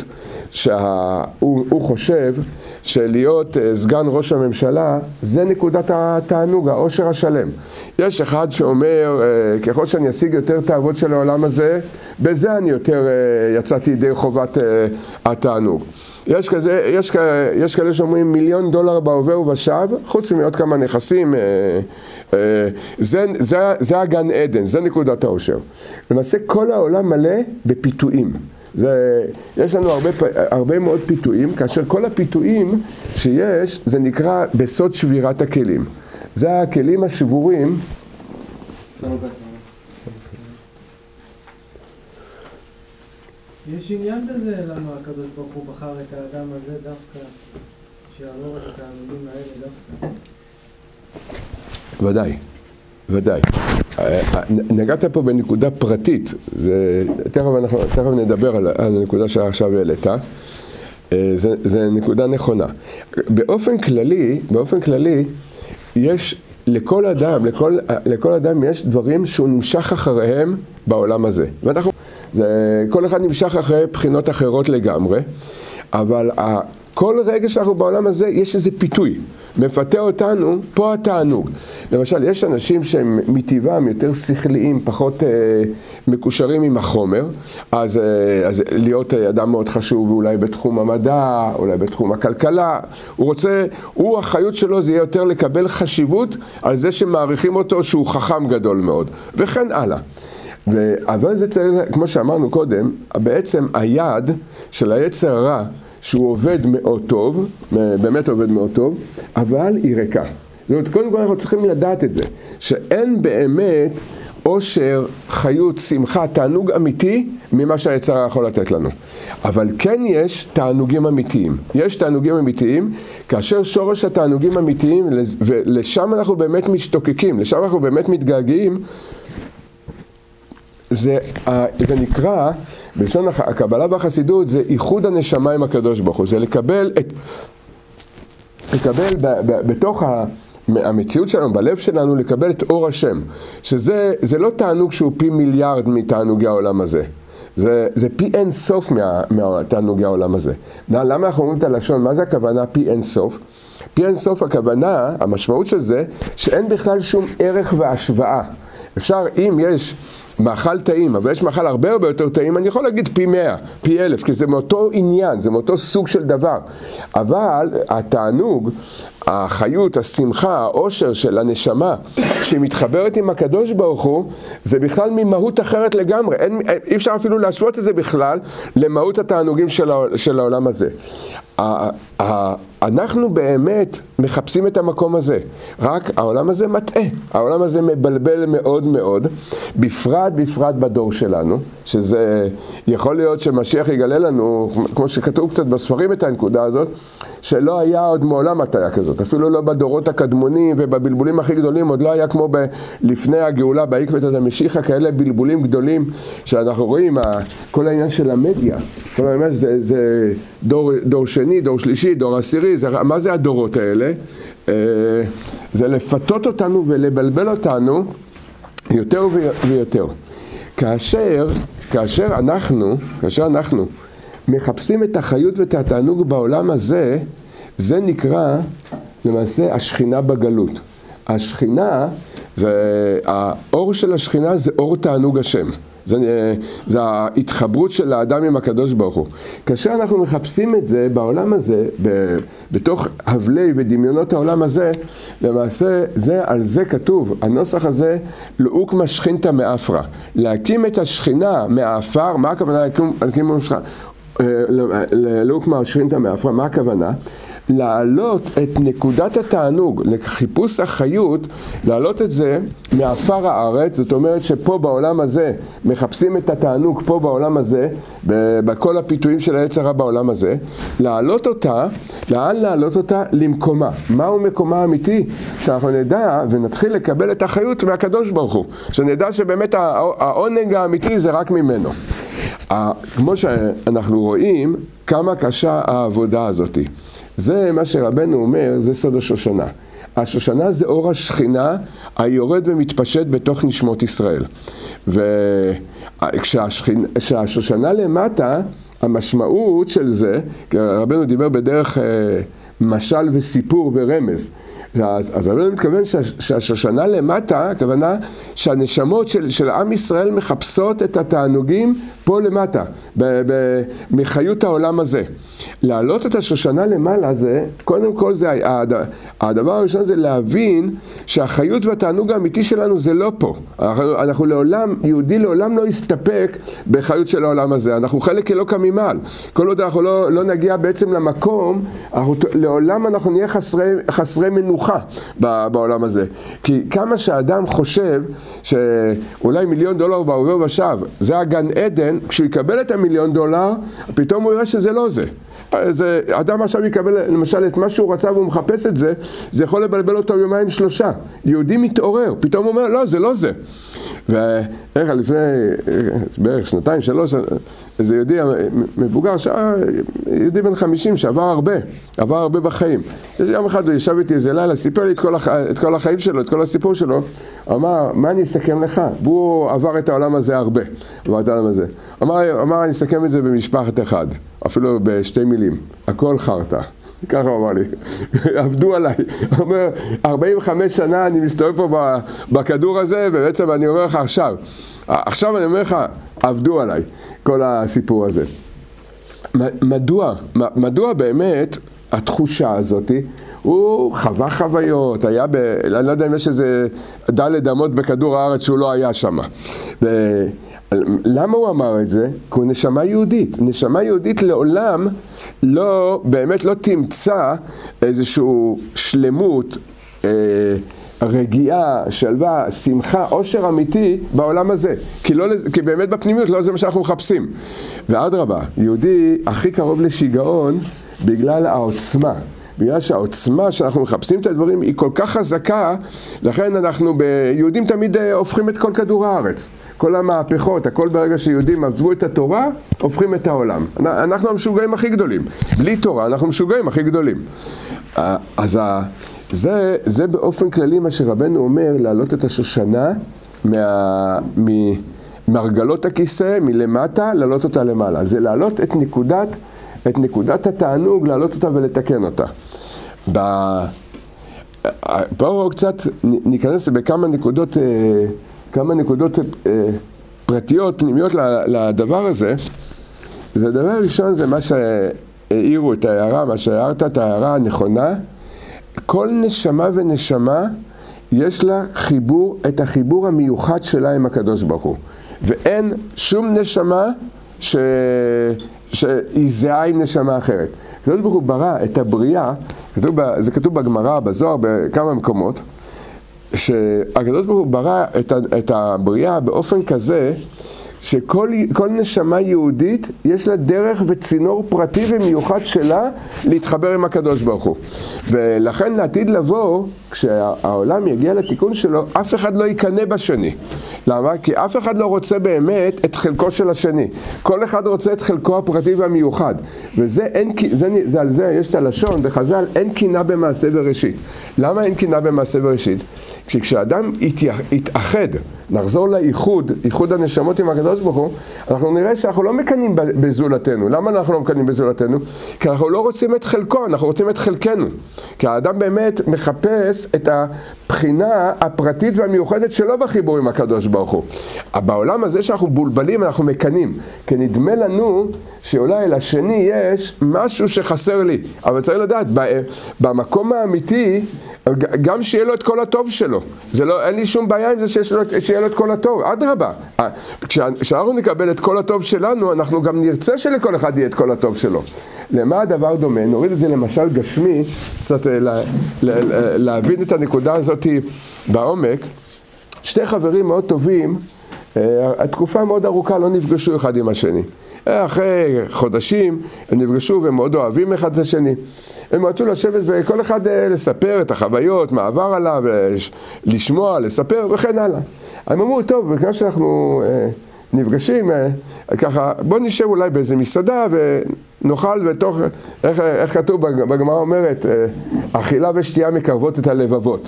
S1: שהוא חושב שלהיות סגן ראש הממשלה, זה נקודת התענוג, העושר השלם. יש אחד שאומר, ככל שאני אשיג יותר תאוות של העולם הזה, בזה אני יותר יצאתי ידי חובת התענוג. יש כאלה שאומרים $1,000,000 בהווה ובשב, חוץ מעוד כמה נכסים, זה הגן עדן, זה נקודת העושר. למעשה כל העולם מלא בפיתויים. יש לנו הרבה מאוד פיתויים, כאשר כל הפיתויים שיש, זה נקרא בסוד שבירת הכלים. זה הכלים השבורים.
S3: יש עניין בזה למה הקדוש ברוך הוא בחר את האדם הזה דווקא, שיעבור את התענוגים האלה דווקא?
S1: ודאי. נגעת פה בנקודה פרטית, תכף נדבר על הנקודה שעכשיו העלית, זה נקודה נכונה. באופן כללי, יש לכל אדם יש דברים שהוא נמשך אחריהם בעולם הזה. כל אחד נמשך אחרי בחינות אחרות לגמרי, אבל כל רגע שאנחנו בעולם הזה יש איזה פיתוי, מפתה אותנו פה התענוג. למשל, יש אנשים שהם מטבעם יותר שכליים, פחות מקושרים עם החומר, אז להיות אדם מאוד חשוב, אולי בתחום המדע, אולי בתחום הכלכלה, החיות שלו זה יהיה יותר לקבל חשיבות על זה שמעריכים אותו שהוא חכם גדול מאוד, וכן הלאה. אבל זה צריך, כמו שאמרנו קודם, בעצם היעד של היצר הרע, שהוא עובד מאוד טוב, באמת עובד מאוד טוב, אבל היא ריקה. זאת אומרת, קודם כל אנחנו צריכים לדעת את זה, שאין באמת עושר, חיות, שמחה, תענוג אמיתי ממה שהיצר הרע יכול לתת לנו. אבל כן יש תענוגים אמיתיים. יש תענוגים אמיתיים, כאשר שורש התענוגים אמיתיים, ולשם אנחנו באמת משתוקקים, לשם אנחנו באמת מתגעגעים, זה נקרא, בלשון הקבלה והחסידות, זה איחוד הנשמה עם הקדוש ברוך הוא. זה לקבל בתוך המציאות שלנו, בלב שלנו, לקבל את אור השם. שזה לא תענוג שהוא פי מיליארד מתענוגי העולם הזה. זה פי אין סוף מהתענוגי העולם הזה. למה אנחנו אומרים את הלשון? מה זה הכוונה פי אין סוף? פי אין סוף הכוונה, המשמעות של זה, שאין בכלל שום ערך והשוואה. אפשר, אם יש מאכל טעים, אבל יש מאכל הרבה הרבה יותר טעים, אני יכול להגיד פי 100, פי 1000, כי זה מאותו עניין, זה מאותו סוג של דבר. אבל התענוג, החיות, השמחה, העושר של הנשמה, שהיא מתחברת עם הקדוש ברוך הוא, זה בכלל ממהות אחרת לגמרי. אי אפשר אפילו להשוות את זה בכלל למהות התענוגים של העולם הזה. אנחנו באמת מחפשים את המקום הזה, רק העולם הזה מטעה, העולם הזה מבלבל מאוד מאוד, בפרט בדור שלנו, שזה יכול להיות שמשיח יגלה לנו, כמו שכתוב קצת בספרים את הנקודה הזאת, שלא היה עוד מעולם הטעיה כזאת, אפילו לא בדורות הקדמונים ובבלבולים הכי גדולים, עוד לא היה כמו לפני הגאולה בעקבת המשיחה, כאלה בלבולים גדולים שאנחנו רואים, כל העניין של המדיה, כל העניין זה דור שני, דור שלישי, דור עשירי, מה זה הדורות האלה? זה לפתות אותנו ולבלבל אותנו יותר ויותר. כאשר אנחנו מחפשים את החיות ואת התענוג בעולם הזה, זה נקרא למעשה השכינה בגלות. השכינה, האור של השכינה זה אור תענוג השם. זה ההתחברות של האדם עם הקדוש ברוך הוא. כאשר אנחנו מחפשים את זה בעולם הזה, בתוך הבלי ודמיונות העולם הזה, למעשה על זה כתוב, הנוסח הזה, לאוקמה שכינתא מאפרא. להקים את השכינה מהאפר, מה הכוונה להקים לאוקמה שכינתא מאפרא, מה הכוונה? להעלות את נקודת התענוג, לחיפוש החיות, להעלות את זה מאפר הארץ, זאת אומרת שפה בעולם הזה, מחפשים את התענוג פה בעולם הזה, בכל הפיתויים של היצר הרע בעולם הזה, להעלות אותה, לאן להעלות אותה? למקומה. מהו מקומה האמיתי? שאנחנו נדע ונתחיל לקבל את החיות מהקדוש ברוך הוא, שנדע שבאמת העונג האמיתי זה רק ממנו. כמו שאנחנו רואים, כמה קשה העבודה הזאת. זה מה שרבנו אומר, זה סוד השושנה. השושנה זה אור השכינה היורד ומתפשט בתוך נשמות ישראל. וכשהשושנה למטה, המשמעות של זה, רבנו דיבר בדרך משל וסיפור ורמז, אז רבנו מתכוון שהשושנה למטה, הכוונה שהנשמות של עם ישראל מחפשות את התענוגים פה למטה, מחיות העולם הזה. להעלות את השושנה למעלה זה, קודם כל זה, הדבר הראשון זה להבין שהחיות והתענוג האמיתי שלנו זה לא פה. אנחנו לעולם, יהודי לעולם לא יסתפק בחיות של העולם הזה. אנחנו חלק אלוקא ממעל. כל עוד אנחנו לא נגיע בעצם למקום, לעולם אנחנו נהיה חסרי מנוחה בעולם הזה. כי כמה שהאדם חושב שאולי $1,000,000 בהווה ובשב, זה הגן עדן, כשהוא יקבל את $1,000,000, פתאום הוא יראה שזה לא זה. אדם עכשיו יקבל למשל את מה שהוא רצה והוא מחפש את זה, זה יכול לבלבל אותו 2-3 ימים. יהודי מתעורר, פתאום הוא אומר, לא, זה לא זה. ואיך לפני בערך 2-3, איזה יהודי מבוגר, יהודי בן 50 שעבר הרבה בחיים. יום אחד הוא ישב איתי איזה לילה, סיפר לי את כל החיים שלו, את כל הסיפור שלו, אמר, מה אני אסכם לך? והוא עבר את העולם הזה הרבה, אמר, אני אסכם את זה במשפחת אחד, אפילו בשתי מילים, הכל חרטה. ככה הוא אמר לי, עבדו עליי. הוא אומר, 45 שנה אני מסתובב פה בכדור הזה, ובעצם אני אומר לך עכשיו אני אומר לך, עבדו עליי, כל הסיפור הזה. מדוע באמת התחושה הזאת, הוא חווה חוויות, אני לא יודע אם יש איזה דלת אמות בכדור הארץ שהוא לא היה שם. למה הוא אמר את זה? כי הוא נשמה יהודית. נשמה יהודית לעולם באמת לא תמצא איזושהי שלמות, רגיעה, שלווה, שמחה, עושר אמיתי בעולם הזה. כי באמת בפנימיות לא זה מה שאנחנו מחפשים. ואדרבה, יהודי הכי קרוב לשיגעון בגלל העוצמה. בגלל שהעוצמה שאנחנו מחפשים את הדברים היא כל כך חזקה, לכן אנחנו ביהודים תמיד הופכים את כל כדור הארץ. כל המהפכות, הכל ברגע שיהודים עזבו את התורה, הופכים את העולם. אנחנו המשוגעים הכי גדולים. בלי תורה אנחנו המשוגעים הכי גדולים. אז זה באופן כללי מה שרבנו אומר, להעלות את השושנה מרגלות הכיסא, מלמטה, להעלות אותה למעלה. זה להעלות את נקודת התענוג, להעלות אותה ולתקן אותה. פה קצת ניכנס בכמה נקודות פרטיות, פנימיות לדבר הזה. אז הדבר הראשון זה מה שהעירו את ההערה, מה שהערת את ההערה הנכונה. כל נשמה ונשמה יש לה חיבור, את החיבור המיוחד שלה עם הקדוש ברוך הוא. ואין שום נשמה שהיא זהה עם נשמה אחרת. הקדוש ברוך הוא ברא את הבריאה, זה כתוב בגמרא, בזוהר, בכמה מקומות, שהקדוש ברוך הוא ברא את הבריאה באופן כזה, שכל נשמה יהודית יש לה דרך וצינור פרטי ומיוחד שלה להתחבר עם הקדוש ברוך הוא. ולכן לעתיד לבוא, כשהעולם יגיע לתיקון שלו, אף אחד לא יקנה בשני. למה? כי אף אחד לא רוצה באמת את חלקו של השני. כל אחד רוצה את חלקו הפרטי והמיוחד. וזה על זה יש את הלשון בחז"ל, אין קינה במעשה בראשית. למה אין קינה במעשה בראשית? כשאדם יתאחד, נחזור לאיחוד, איחוד הנשמות עם הקדוש ברוך הוא, אנחנו נראה שאנחנו לא מקנים בזולתנו. למה אנחנו לא מקנים בזולתנו? כי אנחנו לא רוצים את חלקו, אנחנו רוצים את חלקנו. כי האדם באמת מחפש את הבחינה הפרטית והמיוחדת שלו בחיבור עם הקדוש ברוך הוא. בעולם הזה שאנחנו בולבלים, אנחנו מקנים. כי נדמה לנו שאולי לשני יש משהו שחסר לי. אבל צריך לדעת, במקום האמיתי, גם שיהיה לו את כל הטוב שלו. אין לי שום בעיה עם זה שיהיה לו את כל הטוב. אדרבה. כשאנחנו נקבל את כל הטוב שלנו, אנחנו גם נרצה שלכל אחד יהיה את כל הטוב שלו. למה הדבר דומה? נוריד את זה למשל גשמי, קצת להבין את הנקודה הזאת בעומק. שתי חברים מאוד טובים, התקופה מאוד ארוכה לא נפגשו אחד עם השני. אחרי חודשים הם נפגשו והם מאוד אוהבים אחד את השני. הם רצו לשבת וכל אחד לספר את החוויות, מה עבר עליו, לשמוע, לספר וכן הלאה. הם אמרו, טוב, בגלל שאנחנו נפגשים, ככה, בוא נשב אולי באיזה מסעדה ונאכל בתוך, איך כתוב בגמרא אומרת, אכילה ושתייה מקרבות את הלבבות.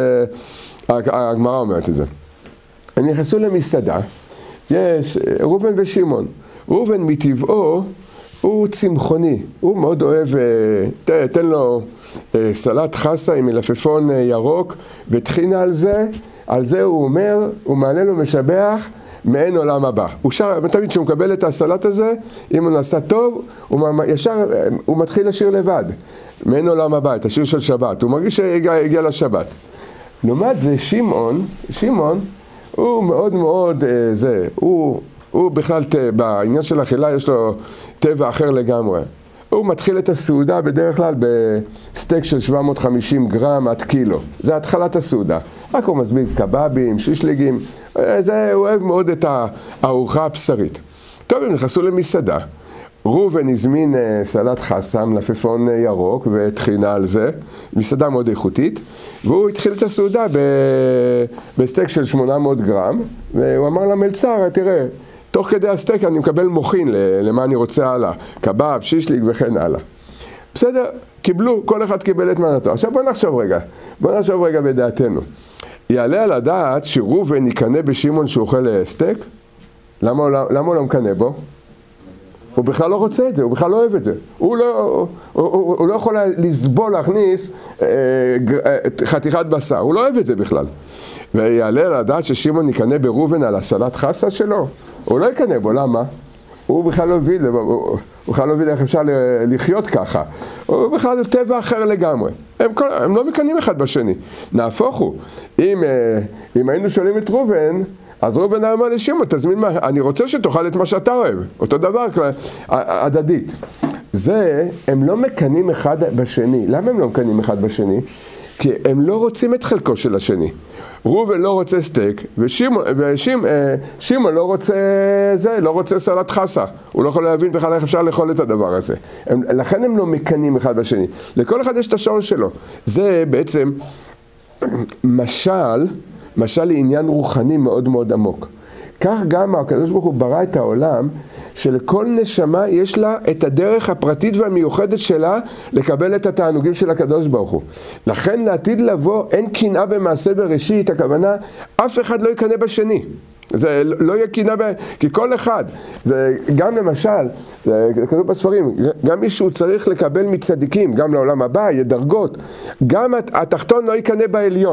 S1: הגמרא אומרת את זה. הם נכנסו למסעדה, יש ראובן ושמעון. ראובן מטבעו הוא צמחוני, הוא מאוד אוהב, תן לו סלט חסה עם מלפפון ירוק וטחינה על זה הוא אומר, הוא מעלה לו משבח מעין עולם הבא. הוא שר, תמיד כשהוא מקבל את הסלט הזה, אם הוא נעשה טוב, הוא מתחיל לשיר לבד, מעין עולם הבא, את השיר של שבת, הוא מרגיש שהגיע לשבת. לעומת זה שמעון, הוא מאוד מאוד, הוא בכלל, בעניין של אכילה יש לו טבע אחר לגמרי. הוא מתחיל את הסעודה בדרך כלל בסטייק של 750 גרם עד קילו. זה התחלת הסעודה. רק הוא מזמין קבבים, שישליגים, הוא אוהב מאוד את הארוחה הבשרית. טוב, הם נכנסו למסעדה. ראובן הזמין סלט חסה, מלפפון ירוק וטחינה על זה, מסעדה מאוד איכותית, והוא התחיל את הסעודה בסטייק של 800 גרם, והוא אמר למלצר, תראה, תוך כדי הסטייק אני מקבל מוכין למה אני רוצה הלאה, קבב, שישליג וכן הלאה. בסדר, קיבלו, כל אחד קיבל את מנתו. עכשיו בוא נחשוב רגע בדעתנו. יעלה על הדעת שראובן יקנה בשמעון שהוא אוכל סטייק? למה הוא לא מקנה בו? הוא בכלל לא רוצה את זה, הוא בכלל לא אוהב את זה. הוא לא יכול לסבול להכניס חתיכת בשר, הוא לא אוהב את זה בכלל. ויעלה לדעת ששמעון יקנה בראובן על הסלט חסה שלו? הוא לא יקנה בו, למה? הוא בכלל לא מבין איך אפשר לחיות ככה. הוא בכלל טבע אחר לגמרי. הם לא מקנים אחד בשני. נהפוך הוא. אם היינו שואלים את ראובן, אז ראובן אמר לשמעון, תזמין מה, אני רוצה שתאכל את מה שאתה אוהב. אותו דבר, הדדית. זה, הם לא מקנים אחד בשני. למה הם לא מקנים אחד בשני? כי הם לא רוצים את חלקו של השני. ראובן לא רוצה סטייק, ושמעון לא רוצה סלט חסה. הוא לא יכול להבין בכלל איך אפשר לאכול את הדבר הזה. לכן הם לא מקנים אחד בשני. לכל אחד יש את השעון שלו. זה בעצם משל לעניין רוחני מאוד מאוד עמוק. כך גם הקדוש ברוך הוא ברא את העולם, שלכל נשמה יש לה את הדרך הפרטית והמיוחדת שלה לקבל את התענוגים של הקדוש ברוך הוא. לכן לעתיד לבוא אין קנאה במעשה בראשית, הכוונה אף אחד לא יקנא בשני. זה לא יהיה קנאה, כי כל אחד, זה גם למשל, זה כתוב בספרים, גם מישהו צריך לקבל מצדיקים, גם לעולם הבא, יהיה דרגות, גם התחתון לא יקנא בעליון.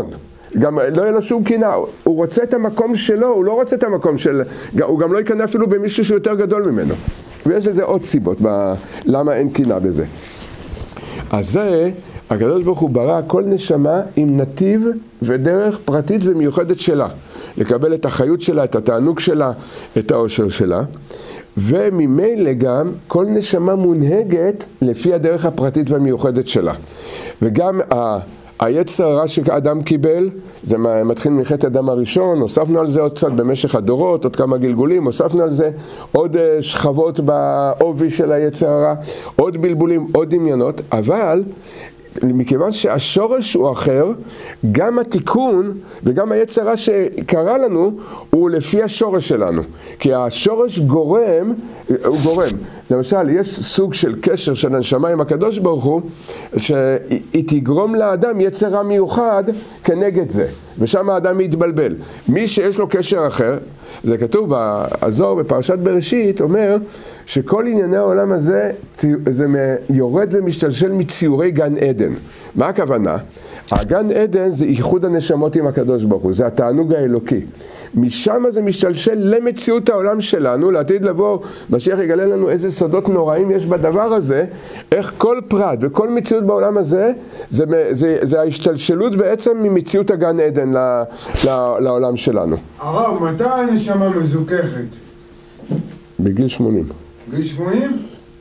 S1: גם לא יהיה לו שום קינה, הוא רוצה את המקום שלו, הוא לא רוצה את המקום של, הוא גם לא יקנה אפילו במישהו שהוא יותר גדול ממנו. ויש לזה עוד סיבות, למה אין קינה בזה. אז זה, הקדוש ברוך הוא ברא כל נשמה עם נתיב ודרך פרטית ומיוחדת שלה. לקבל את החיות שלה, את התענוג שלה, את האושר שלה. וממילא גם כל נשמה מונהגת לפי הדרך הפרטית והמיוחדת שלה. וגם היצר הרע שאדם קיבל, זה מתחיל מחטא אדם הראשון, הוספנו על זה עוד קצת במשך הדורות, עוד כמה גלגולים, הוספנו על זה עוד שכבות בעובי של היצר הרע, עוד בלבולים, עוד דמיונות, אבל מכיוון שהשורש הוא אחר, גם התיקון וגם היצר הרע שקרה לנו הוא לפי השורש שלנו. כי השורש הוא גורם. למשל, יש סוג של קשר של הנשמה עם הקדוש ברוך הוא, שהיא תגרום לאדם יצר רע מיוחד כנגד זה. ושם האדם יתבלבל. מי שיש לו קשר אחר, זה כתוב בזוהר בפרשת בראשית, אומר שכל ענייני העולם הזה זה יורד ומשתלשל מציורי גן עדן. מה הכוונה? הגן עדן זה ייחוד הנשמות עם הקדוש ברוך הוא, זה התענוג האלוקי. משם זה משתלשל למציאות העולם שלנו, לעתיד לבוא, משיח יגלה לנו איזה סודות נוראים יש בדבר הזה, איך כל פרט וכל מציאות בעולם הזה, זה ההשתלשלות בעצם ממציאות הגן עדן לעולם שלנו.
S4: הרב, מתי הנשמה מזוככת?
S1: בגיל 80.
S4: בגיל 80?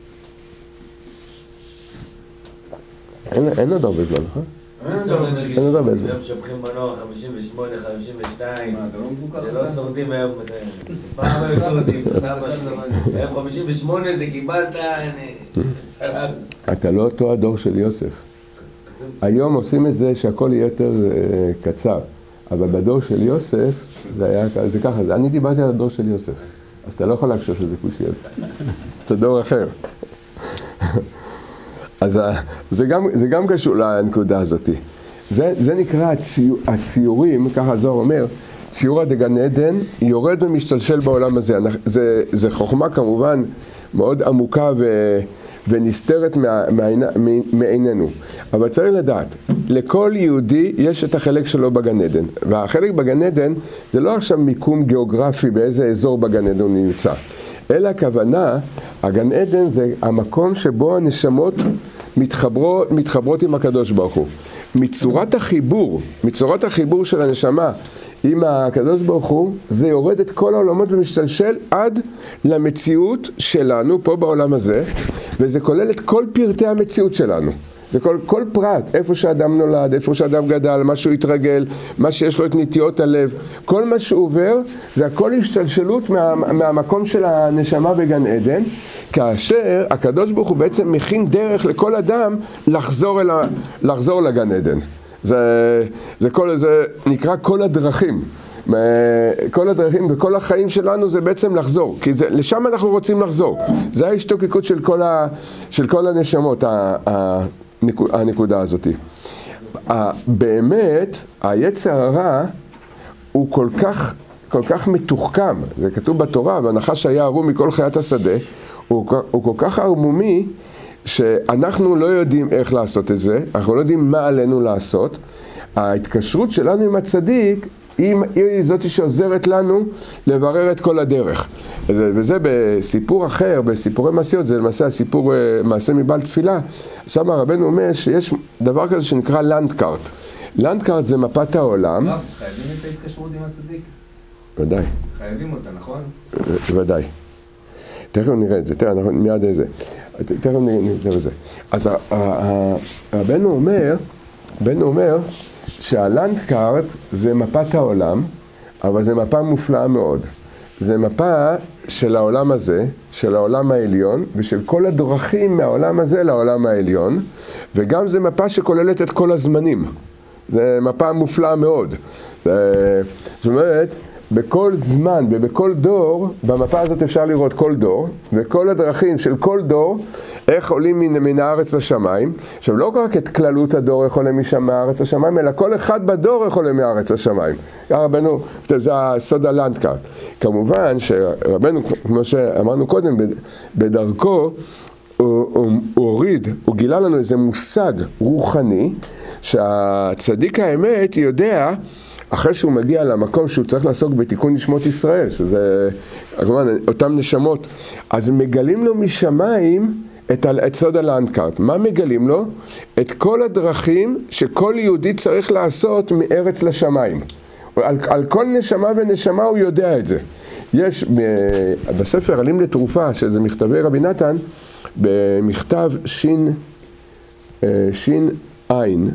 S1: אין עוד הרבה זמן, נכון?
S5: אין עוד הרבה זמן. הם שפכים בנוער 58, 52, זה לא שורדים היום, פעם היו שורדים, הם 58 זה קיבלת, סלאם.
S1: אתה לא אותו הדור של יוסף. היום עושים את זה שהכל יהיה יותר קצר, אבל בדור של יוסף זה ככה, אני דיברתי על הדור של יוסף, אז אתה לא יכול להקשוש לזה קושיות, זה דור אחר. אז זה גם קשור לנקודה הזאת. זה נקרא הציורים, ככה הזוהר אומר, ציורא דגן עדן יורד ומשתלשל בעולם הזה. זה חוכמה כמובן מאוד עמוקה ונסתרת מעינינו. אבל צריך לדעת, לכל יהודי יש את החלק שלו בגן עדן. והחלק בגן עדן זה לא עכשיו מיקום גיאוגרפי באיזה אזור בגן עדן הוא נמצא. אלא הכוונה, הגן עדן זה המקום שבו הנשמות מתחברות עם הקדוש ברוך הוא. מצורת החיבור של הנשמה עם הקדוש ברוך הוא, זה יורד את כל העולמות ומשתלשל עד למציאות שלנו פה בעולם הזה, וזה כולל את כל פרטי המציאות שלנו. זה כל פרט, איפה שאדם נולד, איפה שאדם גדל, מה שהוא התרגל, מה שיש לו את נטיות הלב, כל מה שהוא עובר, זה הכל השתלשלות מהמקום של הנשמה בגן עדן, כאשר הקדוש ברוך הוא בעצם מכין דרך לכל אדם לחזור לגן עדן. זה נקרא כל הדרכים. כל הדרכים וכל החיים שלנו זה בעצם לחזור, כי לשם אנחנו רוצים לחזור. זה ההשתוקקות של כל הנשמות, הנקודה הזאת. באמת, היצר הרע הוא כל כך מתוחכם, זה כתוב בתורה, והנחש היה ערום מכל חיית השדה, הוא כל כך ערמומי, שאנחנו לא יודעים איך לעשות את זה, אנחנו לא יודעים מה עלינו לעשות. ההתקשרות שלנו עם הצדיק, היא זאת שעוזרת לנו לברר את כל הדרך. וזה בסיפור אחר, בסיפורי מעשיות, זה למעשה הסיפור מעשה מבעל תפילה. שם הרבנו אומר שיש דבר כזה שנקרא לנדקארט. לנדקארט זה מפת העולם.
S2: חייבים את ההתקשרות עם הצדיק?
S1: ודאי.
S2: חייבים אותה, נכון?
S1: ודאי. תכף נראה את זה, תכף מיד איזה. תכף נראה את זה. אז הרבנו אומר שהלנדקארט זה מפת העולם, אבל זה מפה מופלאה מאוד. זה מפה של העולם הזה, של העולם העליון, ושל כל הדרכים מהעולם הזה לעולם העליון, וגם זה מפה שכוללת את כל הזמנים. זה מפה מופלאה מאוד. זאת אומרת, בכל זמן ובכל דור, במפה הזאת אפשר לראות כל דור, וכל הדרכים של כל דור, איך עולים מן הארץ לשמיים. עכשיו, לא רק את כללות הדור איך עולה משם מהארץ לשמיים, אלא כל אחד בדור איך עולה מהארץ לשמיים. רבנו, זה הסוד הלנדקארט. כמובן שרבנו, כמו שאמרנו קודם, בדרכו, הוא גילה לנו איזה מושג רוחני, שהצדיק האמת יודע, אחרי שהוא מגיע למקום שהוא צריך לעסוק בתיקון נשמות ישראל, שזה כמובן אותם נשמות, אז מגלים לו משמיים את סוד הלנדקארט. מה מגלים לו? את כל הדרכים שכל יהודי צריך לעשות מארץ לשמיים. על כל נשמה ונשמה הוא יודע את זה. יש בספר עלים לתרופה, שזה מכתבי רבי נתן, במכתב שין עין,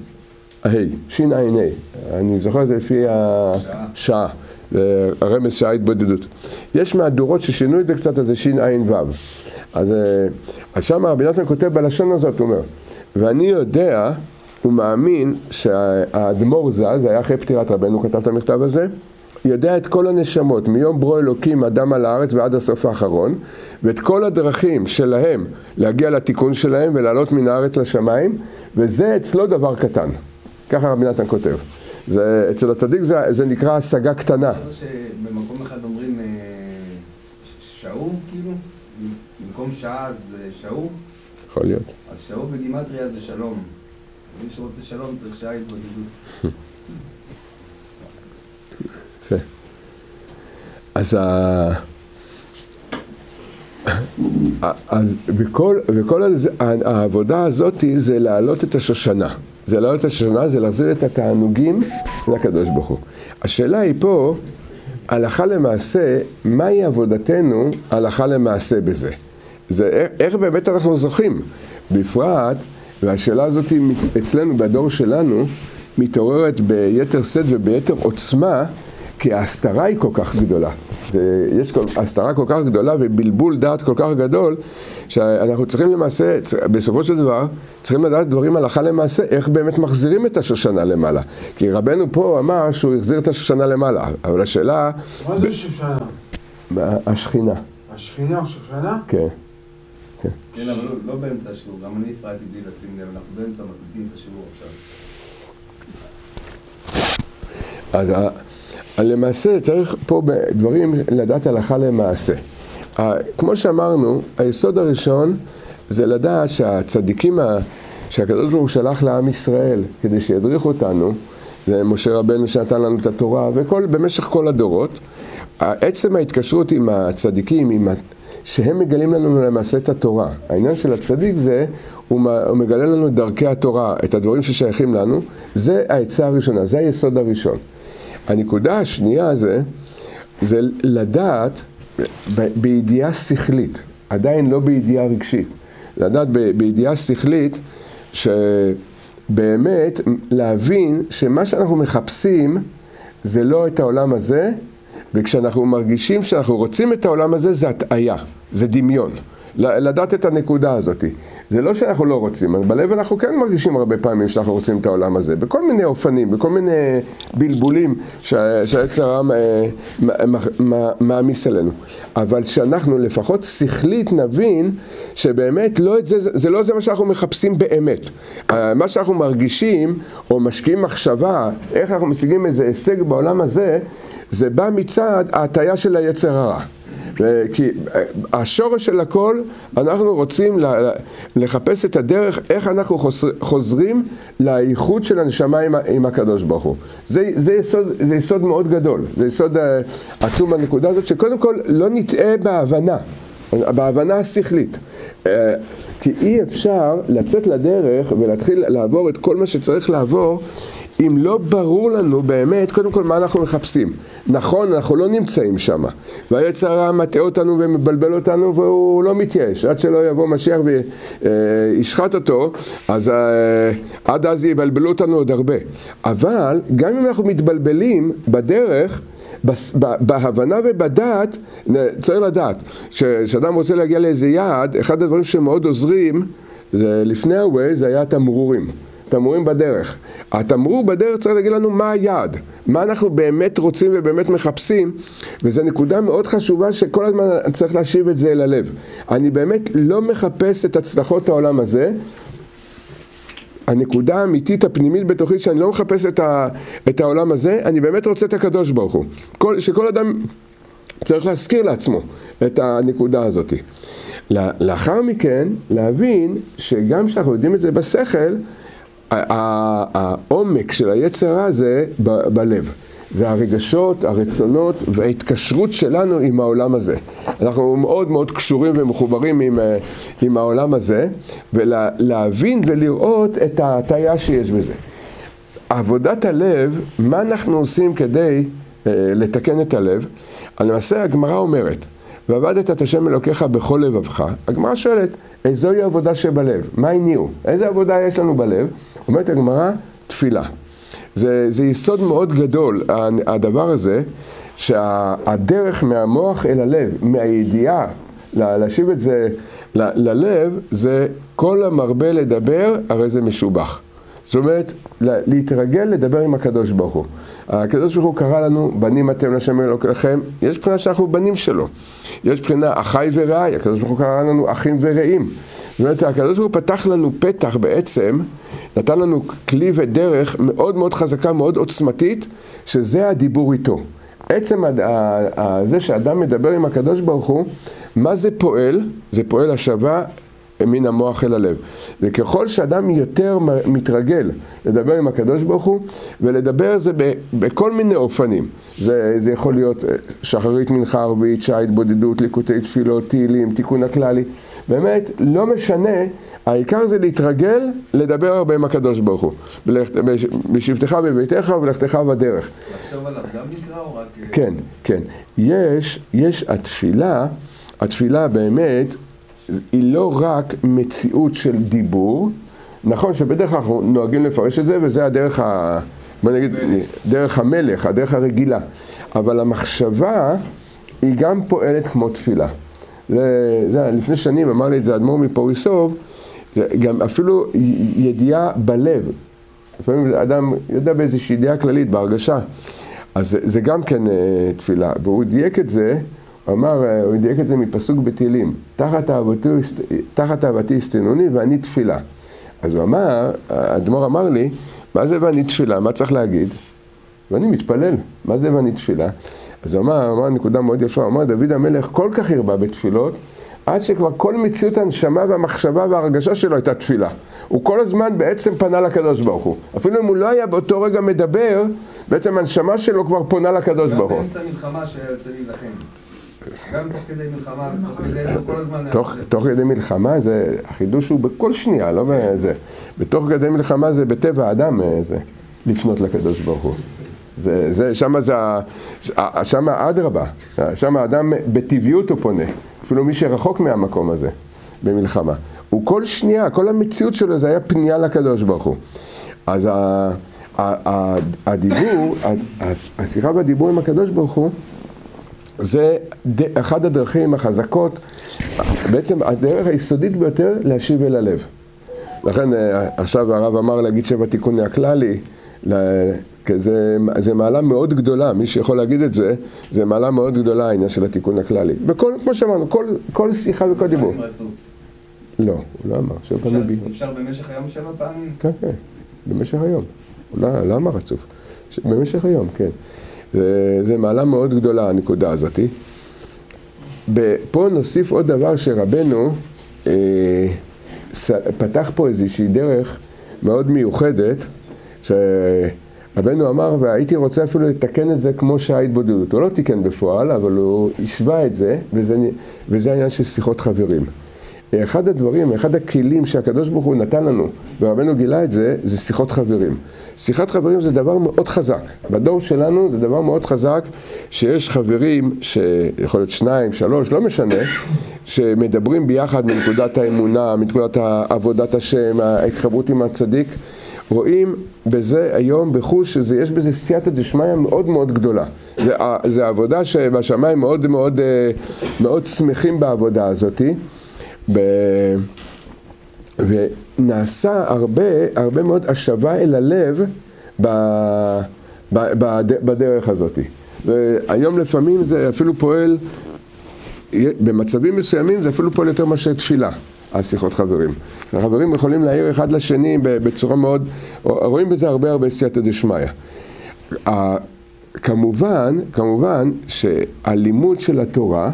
S1: אני זוכר את זה לפי השעה, הרמז שעה התבודדות. יש מהדורות ששינו את זה קצת, אז זה שין עין וו. אז שם רבי נתן כותב בלשון הזאת, הוא אומר, ואני יודע, הוא מאמין שהאדמו"ר ז"ל, זה היה אחרי פטירת רבנו, כתב את המכתב הזה, יודע את כל הנשמות, מיום ברוא אלוקים אדם על הארץ ועד הסוף האחרון, ואת כל הדרכים שלהם להגיע לתיקון שלהם ולעלות מן הארץ לשמיים, וזה אצלו דבר קטן. ככה רבי נתן כותב. אצל הצדיק זה נקרא השגה קטנה.
S2: שבמקום אחד אומרים שעו, כאילו? במקום שעה זה שעו?
S1: יכול להיות.
S2: אז שעו בגימטריה זה שלום. מי שרוצה שלום צריך שעה התבודדות.
S1: יפה. אז וכל העבודה הזאת זה להעלות את השושנה. זה להעלות את השושנה, זה להחזיר את התענוגים לקדוש ברוך הוא. השאלה היא פה, הלכה למעשה, מהי עבודתנו הלכה למעשה בזה? זה איך באמת אנחנו זוכים? בפרט, והשאלה הזאת אצלנו, בדור שלנו, מתעוררת ביתר שאת וביתר עוצמה, כי ההסתרה היא כל כך גדולה. יש הסתרה כל כך גדולה ובלבול דעת כל כך גדול, שאנחנו צריכים למעשה, בסופו של דבר, צריכים לדעת דברים הלכה למעשה, איך באמת מחזירים את השושנה למעלה. כי רבנו פה אמר שהוא החזיר את השושנה למעלה, אבל השאלה...
S4: מה זה שושנה?
S1: השכינה.
S4: השכינה או שושנה?
S1: כן.
S2: כן, אבל לא באמצע השיעור, גם אני הפרעתי בלי לשים לב, אנחנו באמצע מקליטים את השיעור עכשיו.
S1: אז למעשה צריך פה דברים לדעת הלכה למעשה. כמו שאמרנו, היסוד הראשון זה לדעת שהצדיקים שהקדוש ברוך הוא שלח לעם ישראל כדי שידריך אותנו, זה משה רבנו שנתן לנו את התורה, במשך כל הדורות, עצם ההתקשרות עם הצדיקים, שהם מגלים לנו למעשה את התורה. העניין של הצדיק זה, הוא מגלה לנו את דרכי התורה, את הדברים ששייכים לנו, זה העצה הראשונה, זה היסוד הראשון. הנקודה השנייה זה לדעת בידיעה שכלית, עדיין לא בידיעה רגשית, לדעת בידיעה שכלית שבאמת להבין שמה שאנחנו מחפשים זה לא את העולם הזה, וכשאנחנו מרגישים שאנחנו רוצים את העולם הזה זה הטעיה, זה דמיון. לדעת את הנקודה הזאת. זה לא שאנחנו לא רוצים, אבל בלב אנחנו כן מרגישים הרבה פעמים שאנחנו רוצים את העולם הזה, בכל מיני אופנים, בכל מיני בלבולים שהיצר הרע מעמיס עלינו. אבל שאנחנו לפחות שכלית נבין שבאמת זה לא זה מה שאנחנו מחפשים באמת. מה שאנחנו מרגישים או משקיעים מחשבה, איך אנחנו משיגים איזה הישג בעולם הזה, זה בא מצד ההטיה של היצר הרע. כי השורש של הכל, אנחנו רוצים לחפש את הדרך איך אנחנו חוזרים לאיחוד של הנשמה עם הקדוש ברוך הוא. זה יסוד מאוד גדול, זה יסוד עצום בנקודה הזאת, שקודם כל לא נטעה בהבנה השכלית. כי אי אפשר לצאת לדרך ולהתחיל לעבור את כל מה שצריך לעבור, אם לא ברור לנו באמת, קודם כל מה אנחנו מחפשים. נכון, אנחנו לא נמצאים שם. והיצר הרע מטעה אותנו ומבלבל אותנו והוא לא מתייאש. עד שלא יבוא משיח וישחט אותו, אז עד אז יבלבלו אותנו עוד הרבה. אבל גם אם אנחנו מתבלבלים בדרך, בהבנה ובדעת, צריך לדעת, כשאדם רוצה להגיע לאיזה יעד, אחד הדברים שמאוד עוזרים, זה לפני הווי, זה היה תמרורים. תמרורים בדרך. התמרור בדרך צריך להגיד לנו מה היעד, מה אנחנו באמת רוצים ובאמת מחפשים, וזו נקודה מאוד חשובה שכל הזמן צריך להשיב את זה אל הלב. אני באמת לא מחפש את הצלחות העולם הזה, הנקודה האמיתית הפנימית בתוכי שאני לא מחפש את העולם הזה, אני באמת רוצה את הקדוש ברוך הוא. שכל אדם צריך להזכיר לעצמו את הנקודה הזאת. לאחר מכן, להבין שגם שאנחנו יודעים את זה בשכל, העומק של היצר הרע זה בלב. זה הרגשות, הרצונות וההתקשרות שלנו עם העולם הזה. אנחנו מאוד מאוד קשורים ומחוברים עם העולם הזה, ולהבין ולראות את ההטיה שיש בזה. עבודת הלב, מה אנחנו עושים כדי לתקן את הלב? למעשה הגמרא אומרת, ועבדת את השם אלוקיך בכל לבבך. הגמרא שואלת, איזוהי עבודה שבלב? מה הניעו? איזה עבודה יש לנו בלב? אומרת הגמרא, תפילה. זה יסוד מאוד גדול, הדבר הזה, שהדרך מהמוח אל הלב, מהידיעה, להשיב את זה ללב, זה כל המרבה לדבר, הרי זה משובח. זאת אומרת, להתרגל לדבר עם הקדוש ברוך הוא. הקדוש ברוך הוא קרא לנו, בנים אתם לשם אלוקיכם, יש בחינה שאנחנו בנים שלו. יש בחינה אחי ורעי, הקדוש ברוך הוא קרא לנו אחים ורעים. זאת אומרת, הקדוש ברוך הוא פתח לנו פתח בעצם, נתן לנו כלי ודרך מאוד מאוד חזקה, מאוד עוצמתית, שזה הדיבור איתו. עצם זה שאדם מדבר עם הקדוש ברוך הוא, מה זה פועל? זה פועל השבה מן המוח אל הלב. וככל שאדם יותר מתרגל לדבר עם הקדוש ברוך הוא, ולדבר זה בכל מיני אופנים. זה יכול להיות שחרית, מנחה, ערבית, שעה, התבודדות, ליקוטי תפילות, תהילים, תיקון הכללי. באמת, לא משנה, העיקר זה להתרגל לדבר הרבה עם הקדוש ברוך הוא. בשבתך בביתך ולכתך בדרך.
S2: לחשוב עליו גם נקרא או רק...
S1: כן, כן. יש התפילה באמת, היא לא רק מציאות של דיבור, נכון שבדרך כלל אנחנו נוהגים לפרש את זה, וזה הדרך, בוא נגיד, דרך המלך, הדרך הרגילה. אבל המחשבה היא גם פועלת כמו תפילה. לפני שנים אמר לי את זה אדמו"ר מפוריסוב, גם אפילו ידיעה בלב. לפעמים אדם יודע באיזושהי ידיעה כללית, בהרגשה. אז זה גם כן תפילה. והוא דייק את זה, הוא דייק את זה מפסוק בתהילים. תחת אהבתי הסתנוני ואני תפילה. אז הוא אמר, האדמו"ר אמר לי, מה זה ואני תפילה? מה צריך להגיד? ואני מתפלל. מה זה ואני תפילה? אז הוא אמר נקודה מאוד יפה, הוא אמר, דוד המלך כל כך הרבה בתפילות, עד שכבר כל מציאות הנשמה והמחשבה וההרגשה שלו הייתה תפילה. הוא כל הזמן בעצם פנה לקדוש ברוך הוא. אפילו אם הוא לא היה באותו רגע מדבר, בעצם הנשמה שלו כבר פונה לקדוש ברוך הוא.
S2: גם באמצע מלחמה שיוצא להילחם. גם תוך כדי מלחמה, תוך כדי כל הזמן...
S1: תוך כדי מלחמה זה, החידוש הוא בכל שנייה, לא בזה. בתוך כדי מלחמה זה בטבע האדם, זה, לפנות לקדוש ברוך הוא. שם אדרבה, שם האדם בטבעיות הוא פונה, אפילו מי שרחוק מהמקום הזה, במלחמה. הוא כל שנייה, כל המציאות שלו זה היה פנייה לקדוש ברוך הוא. אז הדיבור, השיחה בדיבור עם הקדוש ברוך הוא, זה אחד הדרכים החזקות, בעצם הדרך היסודית ביותר להשיב אל הלב. לכן עכשיו הרב אמר להגיד שבע תיקוני הכללי, זה מעלה מאוד גדולה, מי שיכול להגיד את זה, זה מעלה מאוד גדולה העניין של התיקון הכללי. כמו שאמרנו, כל שיחה וכל דיבור. לא, הוא לא אמר, שבע פעמים.
S2: אפשר במשך היום 7 פעמים?
S1: כן, כן, במשך היום. הוא לא אמר רצוף. במשך היום, כן. זה מעלה מאוד גדולה הנקודה הזאת. פה נוסיף עוד דבר שרבנו פתח פה איזושהי דרך מאוד מיוחדת, רבנו אמר, והייתי רוצה אפילו לתקן את זה כמו שעה התבודדות. הוא לא תיקן בפועל, אבל הוא השווה את זה, וזה העניין של שיחות חברים. אחד הדברים, אחד הכלים שהקדוש ברוך הוא נתן לנו, ורבנו גילה את זה, זה שיחות חברים. שיחת חברים זה דבר מאוד חזק. בדור שלנו זה דבר מאוד חזק, שיש חברים, שיכול להיות 2, 3, לא משנה, שמדברים ביחד מנקודת האמונה, מנקודת עבודת השם, ההתחברות עם הצדיק, רואים בזה היום בחוש שיש בזה סייעתא דשמיא מאוד מאוד גדולה. זה עבודה שבשמיים מאוד מאוד מאוד שמחים בעבודה הזאת, ונעשה הרבה מאוד השבה אל הלב בדרך הזאת. והיום לפעמים זה אפילו פועל, במצבים מסוימים זה אפילו פועל יותר מאשר תפילה. השיחות חברים. החברים יכולים להעיר אחד לשני בצורה מאוד, רואים בזה הרבה סייעתא דשמיא. כמובן שהלימוד של התורה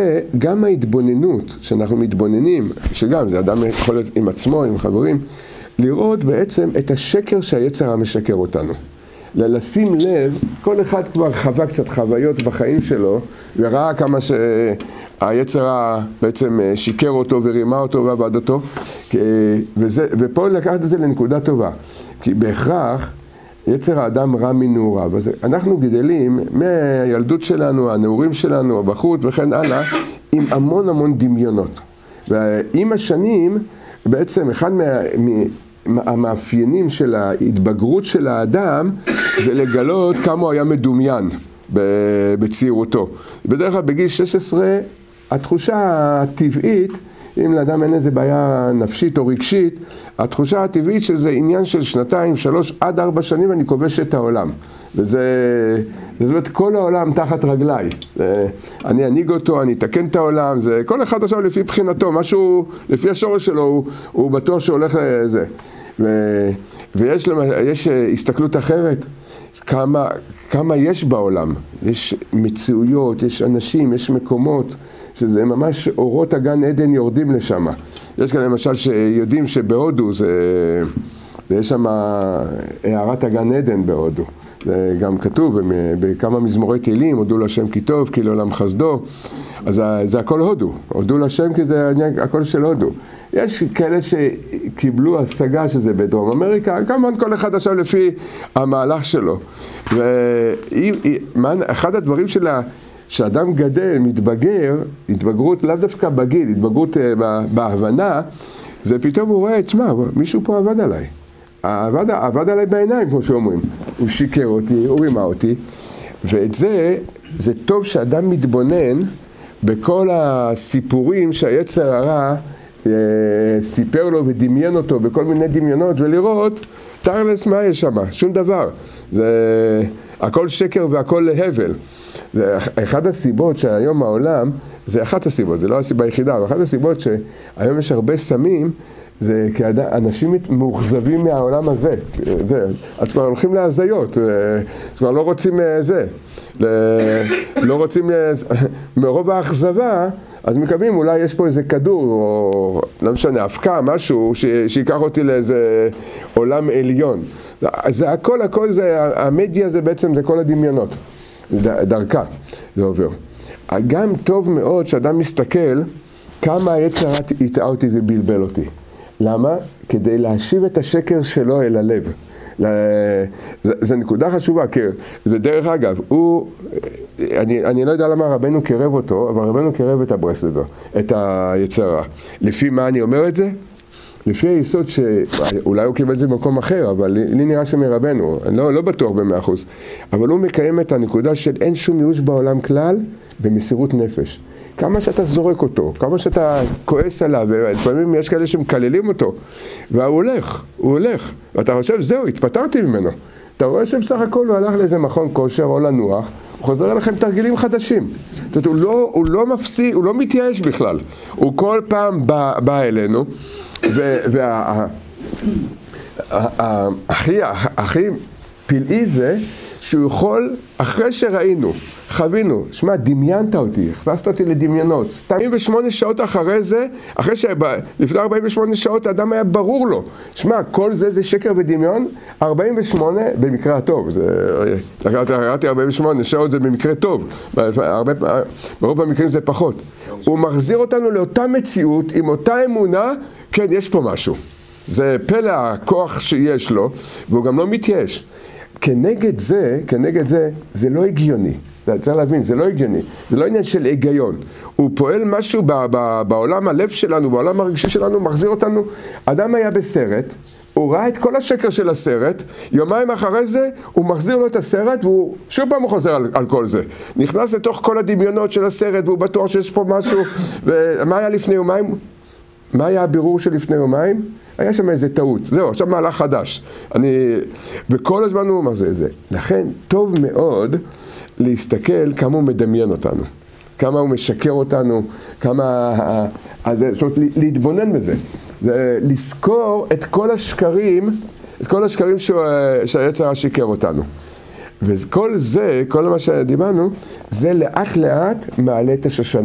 S1: וגם ההתבוננות שאנחנו מתבוננים, שגם זה אדם יכול להיות עם עצמו, עם חברים, לראות בעצם את השקר שהיצר הרע משקר אותנו. לשים לב, כל אחד כבר חווה קצת חוויות בחיים שלו, וראה כמה שהיצר הרע בעצם שיקר אותו ורימה אותו ועבד אותו, ופה לקחת את זה לנקודה טובה, כי בהכרח יצר האדם רע מנעוריו. אז אנחנו גדלים מהילדות שלנו, הנעורים שלנו, הבחרות וכן הלאה, עם המון המון דמיונות. ועם השנים, בעצם אחד המאפיינים של ההתבגרות של האדם, זה לגלות כמה הוא היה מדומיין בצעירותו. בדרך כלל בגיל 16, התחושה הטבעית, אם לאדם אין איזה בעיה נפשית או רגשית, התחושה הטבעית שזה עניין של 2, 3 עד 4 שנים אני כובש את העולם. וזה, זאת אומרת, כל העולם תחת רגליי. אני אניג אותו, אני אתקן את העולם, זה כל אחד עכשיו לפי בחינתו, משהו, לפי השורש שלו, הוא בטוח שהולך לזה. ויש הסתכלות אחרת, כמה יש בעולם, יש מציאויות, יש אנשים, יש מקומות, שזה ממש אורות הגן עדן יורדים לשם. יש כאן למשל שיודעים שבהודו, יש שם הערת הגן עדן בהודו. זה גם כתוב בכמה מזמורי תהילים, הודו להשם כי טוב, כי לעולם חסדו. אז זה הכל הודו. הודו להשם כי זה הכל של הודו. יש כאלה שקיבלו השגה שזה בדרום אמריקה, כמובן כל אחד עכשיו לפי המהלך שלו. אחד הדברים שאדם גדל, מתבגר, התבגרות לאו דווקא בגיל, התבגרות בהבנה, זה פתאום הוא רואה, תשמע, מישהו פה עבד עליי. עבד עליי בעיניים, כמו שאומרים. הוא שיקר אותי, הוא רימה אותי, ואת זה טוב שאדם מתבונן בכל הסיפורים שהיצר הרע סיפר לו ודמיין אותו בכל מיני דמיונות, ולראות, תכלס מה יש שם, שום דבר. זה הכל שקר והכל הבל. זה אחת הסיבות שהיום העולם, זה אחת הסיבות, זה לא הסיבה היחידה, אבל אחת הסיבות שהיום יש הרבה סמים, זה כי אנשים מאוכזבים מהעולם הזה. אז כבר הולכים להזיות, אז כבר לא רוצים זה. לא רוצים, מרוב האכזבה, אז מקווים, אולי יש פה איזה כדור, או לא משנה, אבקה, משהו שיקח אותי לאיזה עולם עליון. זה הכל, זה, המדיה זה בעצם, זה כל הדמיונות. דרכה, זה עובר. גם טוב מאוד שאדם מסתכל כמה היצר הרע הטעה אותי ובלבל אותי. למה? כדי להשיב את השקר שלו אל הלב. זה נקודה חשובה, ודרך אגב, אני לא יודע למה רבנו קרב אותו, אבל רבנו קרב את הברסלבר, את היצר הרע. לפי מה אני אומר את זה? לפי היסוד שאולי הוא קיבל את זה במקום אחר, אבל לי נראה שמרבנו, אני לא בטוח ב100%, אבל הוא מקיים את הנקודה של אין שום ייאוש בעולם כלל במסירות נפש. כמה שאתה זורק אותו, כמה שאתה כועס עליו, ולפעמים יש כאלה שמקללים אותו, והוא הולך, ואתה חושב, זהו, התפטרתי ממנו. אתה רואה שבסך הכל הוא הלך לאיזה מכון כושר או לנוח, הוא חוזר אליכם תרגילים חדשים. זאת אומרת, הוא לא מפסיק, הוא לא מתייאש בכלל. הוא כל פעם בא אלינו, והכי פלאי זה שהוא יכול, אחרי שראינו, חווינו, שמע, דמיינת אותי, הכנסת אותי לדמיונות, 48 שעות אחרי זה, לפני 48 שעות האדם היה ברור לו, שמע, כל זה שקר ודמיון, 48 במקרה הטוב, ראיתי 48 שעות זה במקרה טוב, ברוב המקרים זה פחות. הוא מחזיר אותנו לאותה מציאות, עם אותה אמונה, כן, יש פה משהו. זה פלא הכוח שיש לו, והוא גם לא מתייאש. כנגד זה, זה לא הגיוני. צריך להבין, זה לא הגיוני. זה לא עניין של היגיון. הוא פועל משהו בעולם הלב שלנו, בעולם הרגשי שלנו, מחזיר אותנו. אדם היה בסרט, הוא ראה את כל השקר של הסרט, יומיים אחרי זה הוא מחזיר לו את הסרט, והוא שוב פעם הוא חוזר על כל זה. נכנס לתוך כל הדמיונות של הסרט, והוא בטוח שיש פה משהו. ומה היה לפני יומיים? מה היה הבירור של לפני יומיים? היה שם איזה טעות. זהו, עכשיו מהלך חדש. וכל הזמן הוא אומר זה. לכן, טוב מאוד להסתכל כמה הוא מדמיין אותנו. כמה הוא משקר אותנו, כמה... זאת אומרת, להתבונן בזה. זה לזכור את כל השקרים, שהיצר הרע שיקר אותנו. וכל זה, כל מה שדיברנו, זה לאט לאט מעלה את השושנה.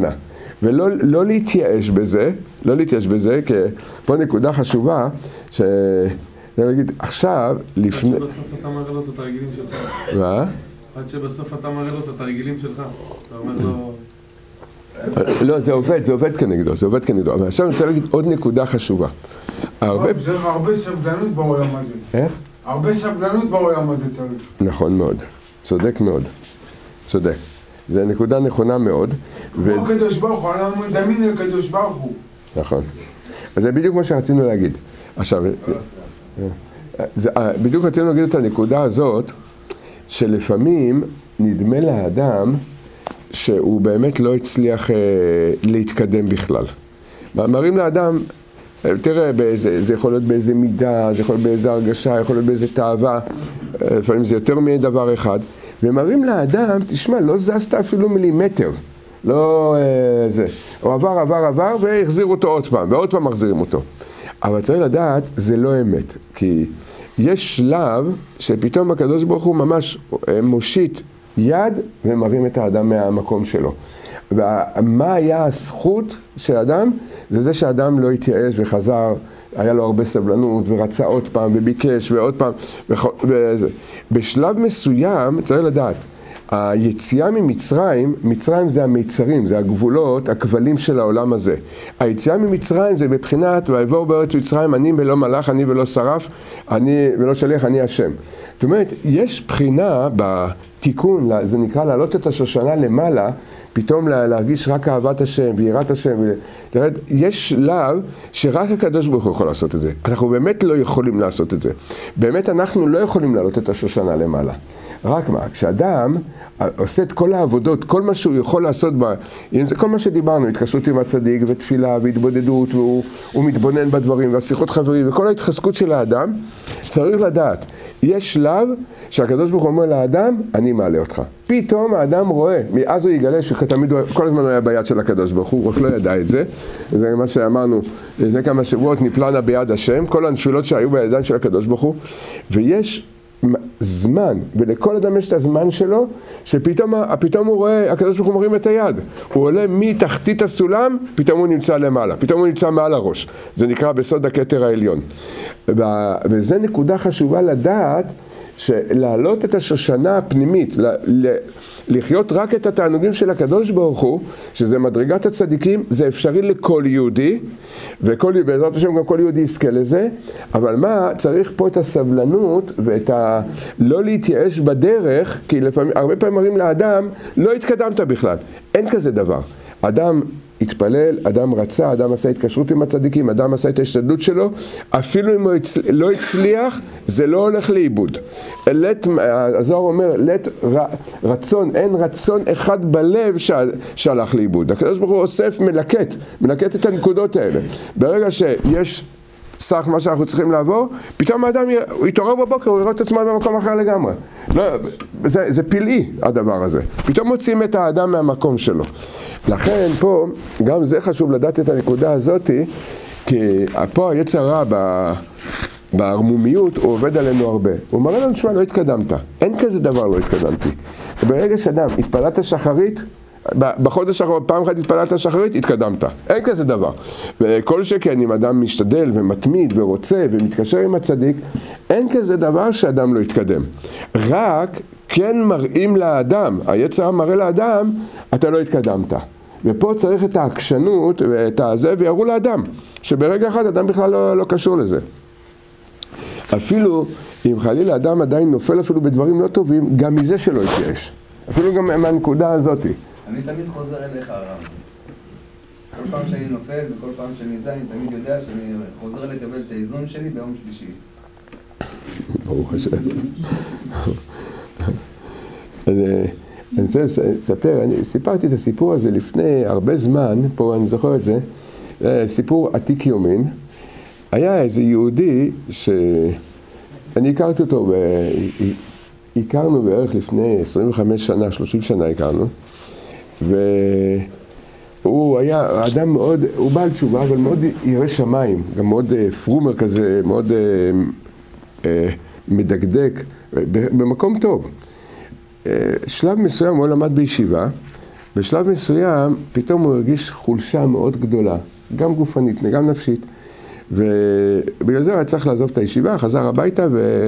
S1: ולא להתייאש בזה, לא להתייאש בזה, כי פה נקודה חשובה, להגיד, עכשיו, לפני...
S6: עד שבסוף אתה מראה לו את התרגילים שלך.
S1: מה?
S6: עד שבסוף אתה מראה לו את התרגילים שלך. אתה אומר לו...
S1: לא, זה עובד כנגדו, אבל עכשיו אני רוצה להגיד עוד נקודה חשובה.
S4: זה הרבה סבלנות בעולם הזה.
S1: איך?
S4: הרבה סבלנות בעולם הזה צריך.
S1: נכון מאוד, צודק מאוד, צודק. זו נקודה נכונה מאוד.
S4: כמו הקדוש ברוך הוא, אנחנו מדמים לקדוש ברוך הוא.
S1: נכון. אז זה בדיוק מה שרצינו להגיד. עכשיו, בדיוק רצינו להגיד את הנקודה הזאת, שלפעמים נדמה לאדם שהוא באמת לא הצליח להתקדם בכלל. מראים לאדם, תראה, זה יכול להיות באיזה מידה, זה יכול להיות באיזה הרגשה, יכול להיות באיזה תאווה, לפעמים זה יותר מדבר אחד, ומראים לאדם, תשמע, לא זזת אפילו מילימטר, לא זה, הוא עבר והחזירו אותו עוד פעם, ועוד פעם מחזירים אותו. אבל צריך לדעת, זה לא אמת, כי יש שלב שפתאום הקדוש ברוך הוא ממש מושיט יד ומרים את האדם מהמקום שלו. ומה היה הזכות של האדם? זה שהאדם לא התייאש וחזר, היה לו הרבה סבלנות ורצה עוד פעם וביקש ועוד פעם. בשלב מסוים צריך לדעת, היציאה ממצרים, מצרים זה המיצרים, זה הגבולות, הכבלים של העולם הזה. היציאה ממצרים זה בבחינת, ויבואו בארץ מצרים, אני ולא מלאך, אני ולא שרף, אני ולא שליח, אני השם. זאת אומרת, יש בחינה בתיקון, זה נקרא להעלות את השושנה למעלה, פתאום להרגיש רק אהבת השם ויראת השם. יש שלב שרק הקדוש ברוך הוא יכול לעשות את זה. אנחנו באמת לא יכולים לעשות את זה. באמת אנחנו לא יכולים להעלות את השושנה למעלה. רק מה, כשאדם עושה את כל העבודות, כל מה שהוא יכול לעשות בה, אם זה כל מה שדיברנו, התקשרות עם הצדיק ותפילה והתבודדות, והוא מתבונן בדברים והשיחות חברים וכל ההתחזקות של האדם, צריך לדעת, יש שלב שהקדוש ברוך הוא אומר לאדם, אני מעלה אותך. פתאום האדם רואה, מאז הוא יגלה שתמיד, כל הזמן הוא היה ביד של הקדוש ברוך הוא, רק לא ידע את זה. זה מה שאמרנו, לפני כמה שבועות נפלנה ביד השם, כל הנפילות שהיו בידיים של הקדוש ברוך הוא, ויש זמן, ולכל אדם יש את הזמן שלו, שפתאום הוא רואה, הקדוש ברוך הוא מרים את היד, הוא עולה מתחתית הסולם, פתאום הוא נמצא למעלה, פתאום הוא נמצא מעל הראש. זה נקרא בסוד הכתר העליון. וזה נקודה חשובה לדעת, שלהעלות את השושנה הפנימית, לחיות רק את התענוגים של הקדוש ברוך הוא, שזה מדרגת הצדיקים, זה אפשרי לכל יהודי, ובעזרת השם גם כל יהודי יזכה לזה, אבל מה, צריך פה את הסבלנות ואת לא להתייאש בדרך, כי לפעמים, הרבה פעמים מראים לאדם, לא התקדמת בכלל, אין כזה דבר. אדם התפלל, אדם רצה, אדם עשה התקשרות עם הצדיקים, אדם עשה את ההשתדלות שלו, אפילו אם הוא לא הצליח, זה לא הולך לאיבוד. הזוהר אומר, רצון, אין רצון אחד בלב שהלך לאיבוד. הקדוש ברוך הוא אוסף מלקט את הנקודות האלה. ברגע שיש סך מה שאנחנו צריכים לעבור, פתאום האדם הוא יתעורר בבוקר, הוא יראה את עצמו במקום אחר לגמרי. לא, זה פלאי הדבר הזה. פתאום מוצאים את האדם מהמקום שלו. לכן פה, גם זה חשוב לדעת את הנקודה הזאת, כי פה היצר רע בערמומיות הוא עובד עלינו הרבה. הוא מראה לנו, שמע, לא התקדמת. אין כזה דבר לא התקדמתי. ברגע שאדם, התפללת שחרית, בחודש האחרון, פעם אחת התפללת שחרית, התקדמת. אין כזה דבר. וכל שכן, אם אדם משתדל ומתמיד ורוצה ומתקשר עם הצדיק, אין כזה דבר שאדם לא יתקדם. רק כן מראים לאדם, היצר מראה לאדם, אתה לא התקדמת. ופה צריך את העקשנות ואת הזה, ויראו לאדם, שברגע אחד אדם בכלל לא קשור לזה. אפילו אם חלילה אדם עדיין נופל אפילו בדברים לא טובים, גם מזה שלא יתייאש. אפילו גם מהנקודה הזאת.
S2: אני תמיד חוזר אליך הרב. כל פעם שאני נופל וכל פעם שאני נדע, אני תמיד יודע שאני חוזר לקבל את האיזון שלי ביום שלישי.
S1: ברוך השם. אני רוצה לספר, סיפרתי את הסיפור הזה לפני הרבה זמן, פה אני זוכר את זה, סיפור עתיק יומין. היה איזה יהודי שאני הכרתי אותו, הכרנו בערך לפני 25 שנה, 30 שנה הכרנו, והוא היה אדם מאוד, הוא בעל תשובה, אבל מאוד ירא שמיים, גם מאוד פרומר כזה, מאוד מדקדק, במקום טוב. שלב מסוים הוא למד בישיבה, בשלב מסוים, פתאום הוא הרגיש חולשה מאוד גדולה, גם גופנית וגם נפשית, ובגלל זה הוא היה צריך לעזוב את הישיבה, חזר הביתה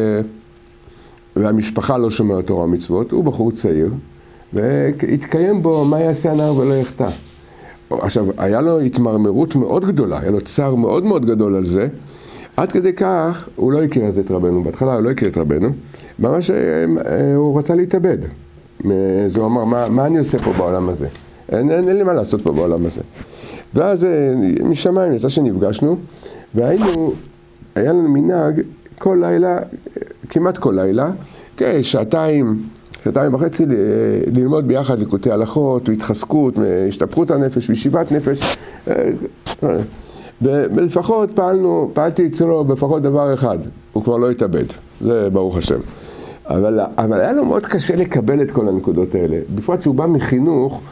S1: והמשפחה לא שומרת תורה ומצוות, הוא בחור צעיר, והתקיים בו מה יעשה הנער ולא יחטא. עכשיו, היה לו התמרמרות מאוד גדולה, היה לו צער מאוד מאוד גדול על זה, עד כדי כך הוא לא הכיר את רבנו, בהתחלה הוא לא הכיר את רבנו, ממש הוא רצה להתאבד. אז הוא אמר, מה אני עושה פה בעולם הזה? אין לי מה לעשות פה בעולם הזה. ואז משמיים יצא שנפגשנו, היה לנו מנהג כל לילה, כמעט כל לילה, שעתיים וחצי ללמוד ביחד ליקוטי הלכות, התחזקות, השתפרות הנפש וישיבת נפש. ולפחות פעלתי אצלו בפחות דבר אחד, הוא כבר לא התאבד, זה ברוך השם. אבל היה לו מאוד קשה לקבל את כל הנקודות האלה, בפרט שהוא בא מחינוך,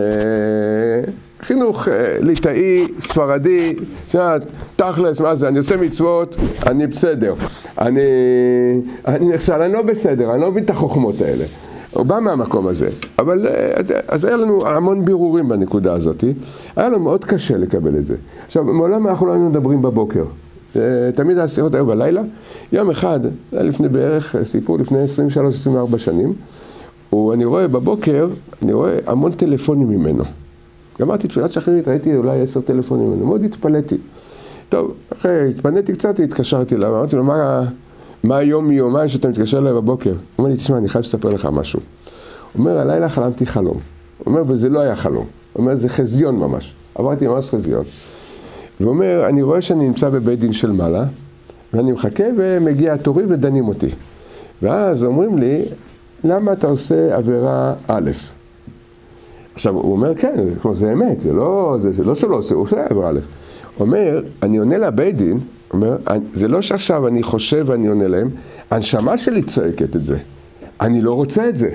S1: חינוך ליטאי, ספרדי, תכלס, מה זה, אני עושה מצוות, אני בסדר, אני נכשל, אני לא בסדר, אני לא מבין את החוכמות האלה. הוא בא מהמקום הזה, אבל אז היה לנו המון בירורים בנקודה הזאת, היה לו מאוד קשה לקבל את זה. עכשיו, מעולם אנחנו לא היינו מדברים בבוקר, תמיד השיחות היו בלילה. יום אחד, זה לפני בערך סיפור, לפני 23-24 שנים, אני רואה בבוקר, אני רואה המון טלפונים ממנו. גמרתי תפילת שחרית, ראיתי אולי 10 טלפונים ממנו, מאוד התפלאתי. טוב, אחרי התפניתי קצת, התקשרתי אליו, אמרתי לו, מה היום מיומיים שאתה מתקשר אליי בבוקר? הוא אומר לי, תשמע, אני חייב לספר לך משהו. הוא אומר, הלילה חלמתי חלום. הוא אומר, וזה לא היה חלום. הוא אומר, זה חזיון ממש. עברתי ממש חזיון. והוא אומר, אני רואה שאני נמצא בבית דין של מעלה, ואני מחכה ומגיע התורי ודנים אותי. ואז אומרים לי, למה אתה עושה עבירה א'? עכשיו, הוא אומר, כן, זה אמת, זה לא שלא עושה, הוא עושה עבירה א'. הוא אומר, אני עונה לבית דין, אומר, זה לא שעכשיו אני חושב ואני עונה להם, הנשמה שלי צועקת את זה. אני לא רוצה את זה.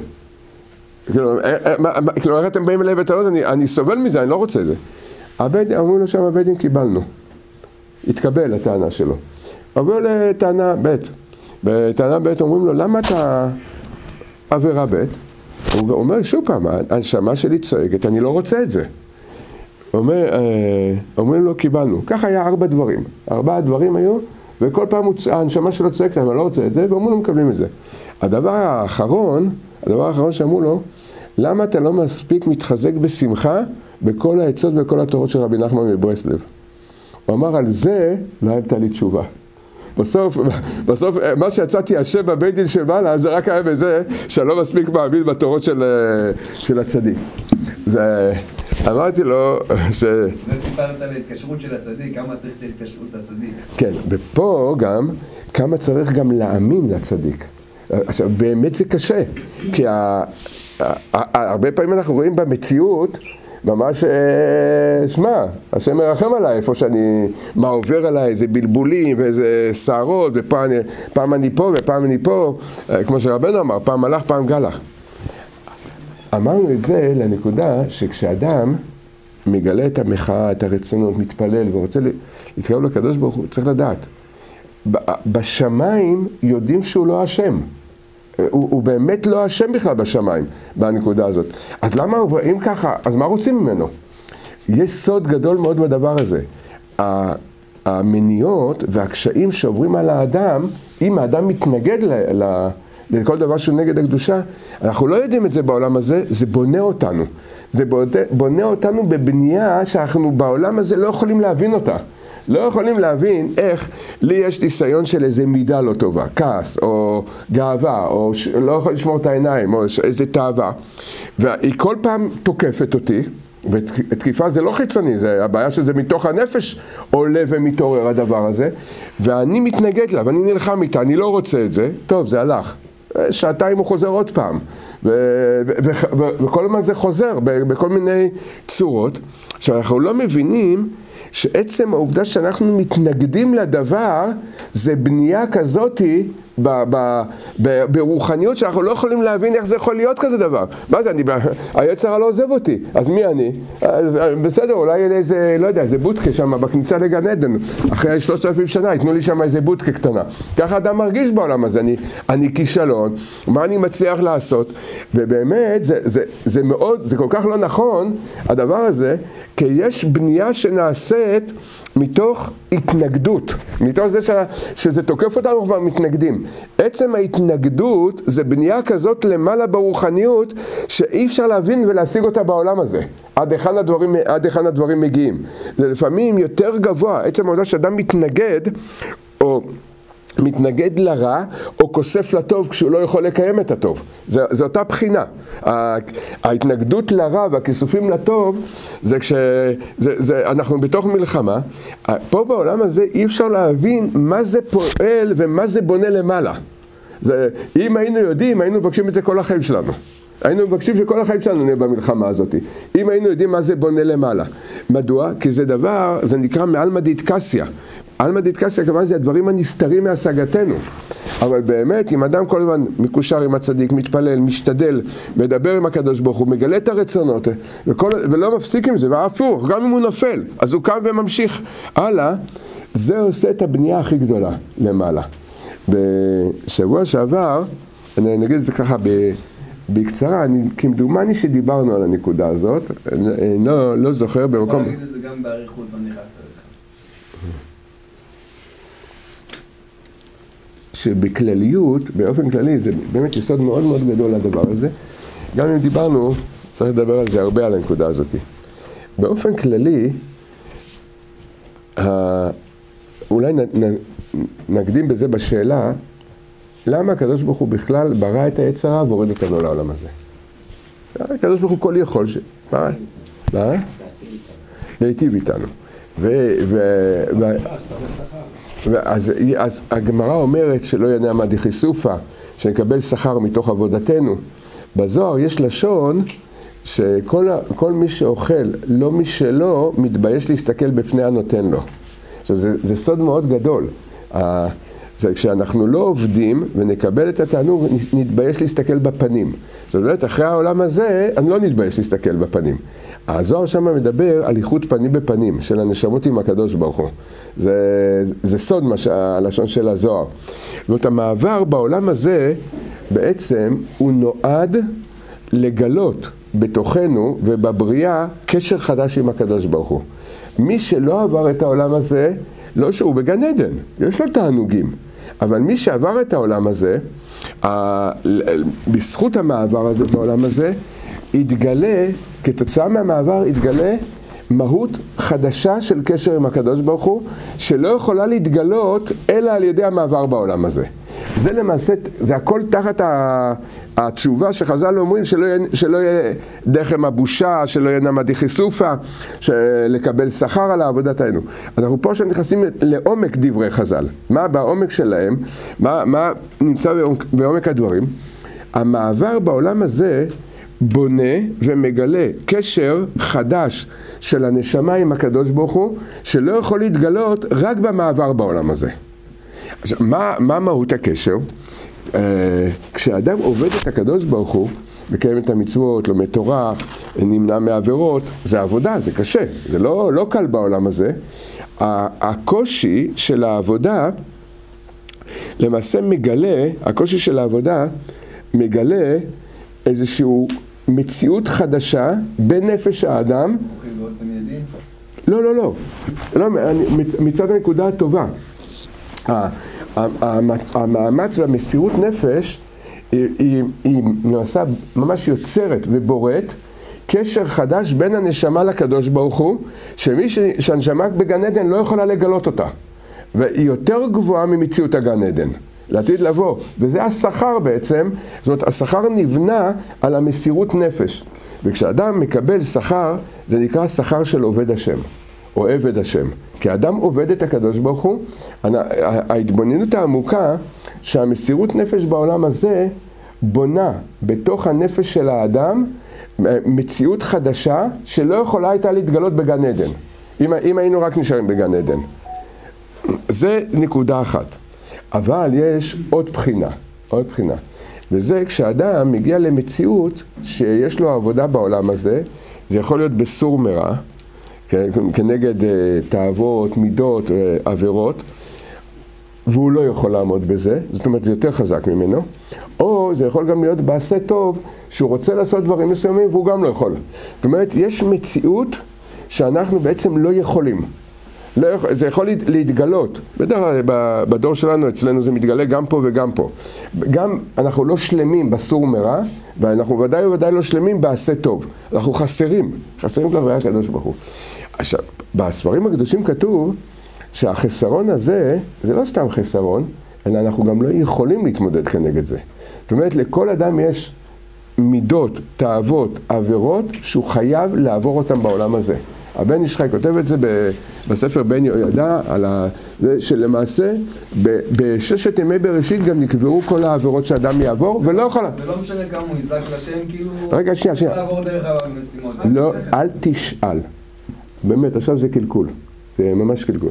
S1: כלומר, אתם באים אליי בטענות, אני סובל מזה, אני לא רוצה את זה. אמרו לו שם, הבית דין קיבלנו. התקבל הטענה שלו. עובר לטענה ב'. בטענה ב' אומרים לו, למה אתה עבירה ב'? הוא אומר, שוב פעם, הנשמה שלי צועקת, אני לא רוצה את זה. אומרים לו, קיבלנו. כך היה 4 דברים. 4 דברים היו, וכל פעם הנשמה שלו צועקת, אני לא רוצה את זה, ואומרים לו, מקבלים את זה. הדבר האחרון שאמרו לו, למה אתה לא מספיק מתחזק בשמחה בכל העצות ובכל התורות של רבי נחמן מברסלב? הוא אמר, על זה לא הייתה לי תשובה. בסוף, מה שיצאתי השם בבית דין של מעלה, זה רק היה בזה שאני לא מספיק מאמין בתורות של הצדיק. אמרתי לו
S2: זה סיפרת על ההתקשרות של הצדיק, כמה צריך את ההתקשרות לצדיק.
S1: כן, ופה גם, כמה צריך גם להאמין לצדיק. עכשיו, באמת זה קשה, כי הרבה פעמים אנחנו רואים במציאות, ממש, שמע, השם מרחם עליי, איפה מה עובר עליי, איזה בלבולים ואיזה שערות, ופעם אני פה ופעם אני פה, כמו שרבנו אמר, פעם מלאך, פעם גלח. אמרנו את זה לנקודה שכשאדם מגלה את המחאה, את הרצונות, מתפלל ורוצה להתקרב לקדוש ברוך הוא, צריך לדעת. בשמיים יודעים שהוא לא אשם. הוא באמת לא אשם בכלל בשמיים, בנקודה הזאת. אז למה אם ככה, אז מה רוצים ממנו? יש סוד גדול מאוד בדבר הזה. המניעות והקשיים שעוברים על האדם, אם האדם מתנגד לכל דבר שהוא נגד הקדושה, אנחנו לא יודעים את זה בעולם הזה, זה בונה אותנו. זה בונה אותנו בבנייה שאנחנו בעולם הזה לא יכולים להבין אותה. לא יכולים להבין איך לי יש ניסיון של איזה מידה לא טובה, כעס או גאווה, או לא יכול לשמור את העיניים, או איזה תאווה. והיא כל פעם תוקפת אותי, ותקיפה זה לא חיצוני, זה הבעיה שזה מתוך הנפש עולה ומתעורר הדבר הזה, ואני מתנגד לה, ואני נלחם איתה, אני לא רוצה את זה, טוב, זה הלך. שעתיים הוא חוזר עוד פעם, וכל הזמן זה חוזר בכל מיני צורות. עכשיו, אנחנו לא מבינים שעצם העובדה שאנחנו מתנגדים לדבר, זה בנייה כזאת ברוחניות שאנחנו לא יכולים להבין איך זה יכול להיות כזה דבר. מה זה, היצר הרע לא עוזב אותי, אז מי אני? אז בסדר, אולי איזה, לא יודע, איזה בודקה שם בכניסה לגן עדן, אחרי 3,000 שנה, יתנו לי שם איזה בודקה קטנה. ככה אדם מרגיש בעולם הזה, אני כישלון, מה אני מצליח לעשות? ובאמת, זה מאוד, זה כל כך לא נכון, הדבר הזה, כי יש בנייה שנעשית מתוך התנגדות, מתוך זה שזה תוקף אותנו כבר מתנגדים. עצם ההתנגדות זה בנייה כזאת למעלה ברוחניות שאי אפשר להבין ולהשיג אותה בעולם הזה. עד היכן הדברים מגיעים. זה לפעמים יותר גבוה, עצם העובדה שאדם מתנגד או מתנגד לרע או כוסף לטוב כשהוא לא יכול לקיים את הטוב. זו אותה בחינה. ההתנגדות לרע והכיסופים לטוב זה אנחנו בתוך מלחמה. פה בעולם הזה אי אפשר להבין מה זה פועל ומה זה בונה למעלה. אם היינו יודעים, היינו מבקשים את זה כל החיים שלנו. היינו מבקשים שכל החיים שלנו נהיה במלחמה הזאת. אם היינו יודעים מה זה בונה למעלה. מדוע? כי זה דבר, זה נקרא מעלמא דיתקסיא. עלמא דיתקסיא כמובן זה הדברים הנסתרים מהשגתנו. אבל באמת, אם אדם כל הזמן מקושר עם הצדיק, מתפלל, משתדל, מדבר עם הקדוש ברוך הוא, מגלה את הרצונות, ולא מפסיק עם זה, והפוך, גם אם הוא נופל, אז הוא קם וממשיך הלאה, זה עושה את הבנייה הכי גדולה למעלה. בשבוע שעבר, אני נגיד את זה ככה בקצרה, כמדומני שדיברנו על הנקודה הזאת, לא זוכר במקום...
S2: אני אגיד את זה גם בעריכות, לא נכנס אליך.
S1: שבכלליות, באופן כללי, זה באמת יסוד מאוד מאוד גדול לדבר הזה. גם אם דיברנו, צריך לדבר על זה הרבה על הנקודה הזאת. באופן כללי, אולי נקדים בזה בשאלה, למה הקדוש ברוך הוא בכלל ברא את היצר הרע והוריד אותנו לעולם הזה? הקדוש ברוך הוא כל יכול מה? להיטיב איתנו. אז הגמרא אומרת שלא ינע מדיחי סופה, שנקבל שכר מתוך עבודתנו. בזוהר יש לשון שכל מי שאוכל לא משלו מתבייש להסתכל בפני הנותן לו. עכשיו זה סוד מאוד גדול. זה כשאנחנו לא עובדים ונקבל את התענוג, נתבייש להסתכל בפנים. זאת אומרת, אחרי העולם הזה, אני לא נתבייש להסתכל בפנים. הזוהר שם מדבר על איחוד פנים בפנים, של הנשמות עם הקדוש ברוך הוא. זה סוד הלשון של הזוהר. זאת המעבר בעולם הזה, בעצם הוא נועד לגלות בתוכנו ובבריאה קשר חדש עם הקדוש ברוך הוא. מי שלא עבר את העולם הזה, לא שהוא בגן עדן, יש לו תענוגים. אבל מי שעבר את העולם הזה, בזכות המעבר הזה בעולם הזה, יתגלה, כתוצאה מהמעבר יתגלה מהות חדשה של קשר עם הקדוש ברוך הוא, שלא יכולה להתגלות אלא על ידי המעבר בעולם הזה. זה למעשה, זה הכל תחת התשובה שחז"ל אומרים שלא יהיה דחם הבושה, שלא יהיה נמדיחי סופה, לקבל שכר על העבודת היינו. אנחנו פה שנכנסים לעומק דברי חז"ל. מה בעומק שלהם? מה נמצא בעומק הדברים? המעבר בעולם הזה בונה ומגלה קשר חדש של הנשמה עם הקדוש ברוך הוא, שלא יכול להתגלות רק במעבר בעולם הזה. עכשיו, מה מהות הקשר? כשאדם עובד את הקדוש ברוך הוא, מקיים את המצוות, לומד תורה, נמנע מעבירות, זה עבודה, זה קשה, זה לא קל בעולם הזה. הקושי של העבודה, למעשה מגלה, הקושי של העבודה מגלה איזשהו מציאות חדשה בנפש האדם. לא, מצד הנקודה הטובה. המאמץ והמסירות נפש היא נעשה ממש יוצרת ובוראת קשר חדש בין הנשמה לקדוש ברוך הוא, שהנשמה בגן עדן לא יכולה לגלות אותה, והיא יותר גבוהה ממציאות הגן עדן לעתיד לבוא, וזה השכר בעצם. זאת אומרת, השכר נבנה על המסירות נפש, וכשאדם מקבל שכר, זה נקרא שכר של עובד השם או עבד השם, כי אדם עובד את הקדוש ברוך הוא. ההתבוננות העמוקה שהמסירות נפש בעולם הזה בונה בתוך הנפש של האדם מציאות חדשה שלא יכולה הייתה להתגלות בגן עדן, אם היינו רק נשארים בגן עדן. זה נקודה אחת. אבל יש עוד בחינה, וזה כשאדם מגיע למציאות שיש לו עבודה בעולם הזה, זה יכול להיות בסור מרע, כנגד תאוות, מידות, עבירות, והוא לא יכול לעמוד בזה, זאת אומרת זה יותר חזק ממנו, או זה יכול גם להיות בעשה טוב, שהוא רוצה לעשות דברים מסוימים והוא גם לא יכול. זאת אומרת, יש מציאות שאנחנו בעצם לא יכולים. זה יכול להתגלות, בדור שלנו, אצלנו זה מתגלה גם פה וגם פה. גם אנחנו לא שלמים בסור מרע, ואנחנו ודאי לא שלמים בעשה טוב. אנחנו חסרים להוויה הקדוש ברוך הוא. עכשיו, בספרים הקדושים כתוב שהחסרון הזה, זה לא סתם חסרון, אלא אנחנו גם לא יכולים להתמודד כנגד זה. זאת אומרת, לכל אדם יש מידות, תאוות, עבירות, שהוא חייב לעבור אותם בעולם הזה. הבן איש חי כותב את זה בספר בן יהוידע, על זה שלמעשה בששת ימי בראשית גם נקבעו כל העבירות שאדם יעבור, ולא יכול...
S2: ולא משנה כמה הוא יזק לשם, כאילו...
S1: רגע, שנייה.
S2: לעבור דרך המשימות.
S1: לא, אל תשאל. באמת, עכשיו זה קלקול. זה ממש קלקול.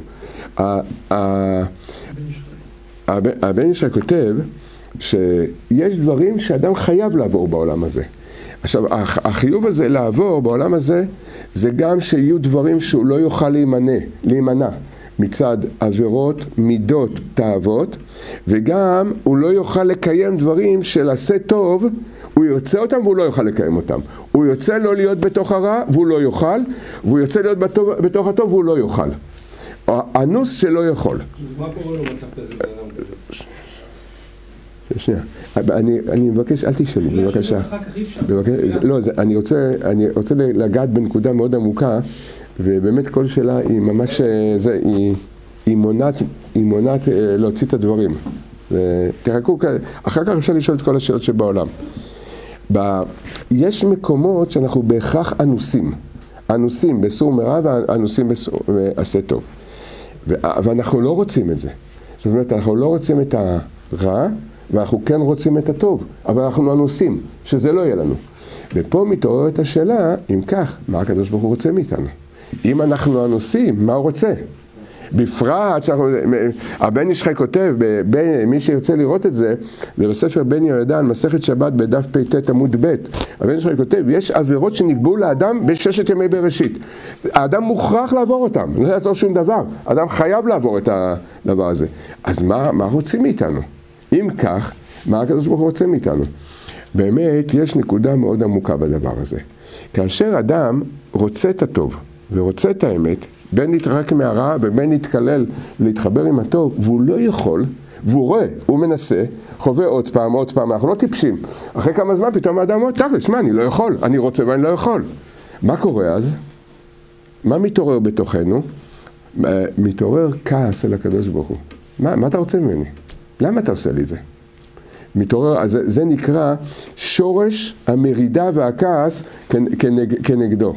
S1: הבן איש חי כותב שיש דברים שאדם חייב לעבור בעולם הזה. עכשיו, החיוב הזה לעבור בעולם הזה, זה גם שיהיו דברים שהוא לא יוכל להימנע מצד עבירות, מידות, תאוות, וגם הוא לא יוכל לקיים דברים של עשה טוב, הוא יוצא אותם והוא לא יוכל לקיים אותם. הוא יוצא לא להיות בתוך הרע והוא לא יוכל, והוא יוצא להיות בתוך הטוב והוא לא יוכל. האנוס שלא יכול.
S6: מה קורה לו מצב כזה בעולם כזה?
S1: שנייה, אני מבקש, אל תשאלי, בבקשה. לא, אני רוצה לגעת בנקודה מאוד עמוקה, ובאמת כל שאלה היא ממש, היא מונעת להוציא את הדברים. תחכו, אחר כך אפשר לשאול את כל השאלות שבעולם. יש מקומות שאנחנו בהכרח אנוסים בסור מרע ואנוסים בעשה טוב. ואנחנו לא רוצים את זה. זאת אומרת, אנחנו לא רוצים את הרע, ואנחנו כן רוצים את הטוב, אבל אנחנו אנוסים, שזה לא יהיה לנו. ופה מתעוררת השאלה, אם כך, מה הקדוש ברוך הוא רוצה מאיתנו? אם אנחנו אנוסים, מה הוא רוצה? בפרט, הבן איש חי כותב, מי שירצה לראות את זה, זה בספר בן יהוידע, מסכת שבת בדף פ"ט עמוד ב', הבן איש חי כותב, יש עבירות שנקבעו לאדם בששת ימי בראשית. האדם מוכרח לעבור אותם, לא יעזור שום דבר. האדם חייב לעבור את הדבר הזה. אז מה רוצים מאיתנו? אם כך, מה הקדוש ברוך הוא רוצה מאיתנו? באמת, יש נקודה מאוד עמוקה בדבר הזה. כאשר אדם רוצה את הטוב ורוצה את האמת, בין להתרחק מהרע ובין להתקלל ולהתחבר עם הטוב, והוא לא יכול, והוא רואה, הוא מנסה, חווה עוד פעם, אנחנו לא טיפשים. אחרי כמה זמן פתאום האדם אומר, תכל'ס, שמע, אני לא יכול, אני רוצה ואני לא יכול. מה קורה אז? מה מתעורר בתוכנו? מתעורר כעס על הקדוש ברוך הוא. מה אתה רוצה ממני? למה אתה עושה לי את זה? מתעורר, אז זה נקרא שורש המרידה והכעס כנגדו.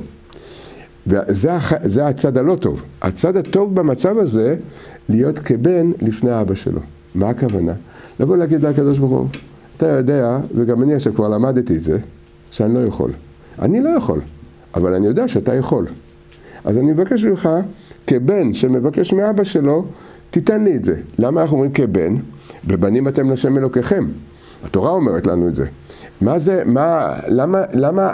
S1: וזה הצד הלא טוב. הצד הטוב במצב הזה, להיות כבן לפני אבא שלו. מה הכוונה? לבוא להגיד לקדוש ברוך הוא, אתה יודע, וגם אני עכשיו כבר למדתי את זה, שאני לא יכול. אני לא יכול, אבל אני יודע שאתה יכול. אז אני מבקש ממך, כבן שמבקש מאבא שלו, תיתן לי את זה. למה אנחנו אומרים כבן? בבנים אתם לשם אלוקיכם. התורה אומרת לנו את זה. מה זה, למה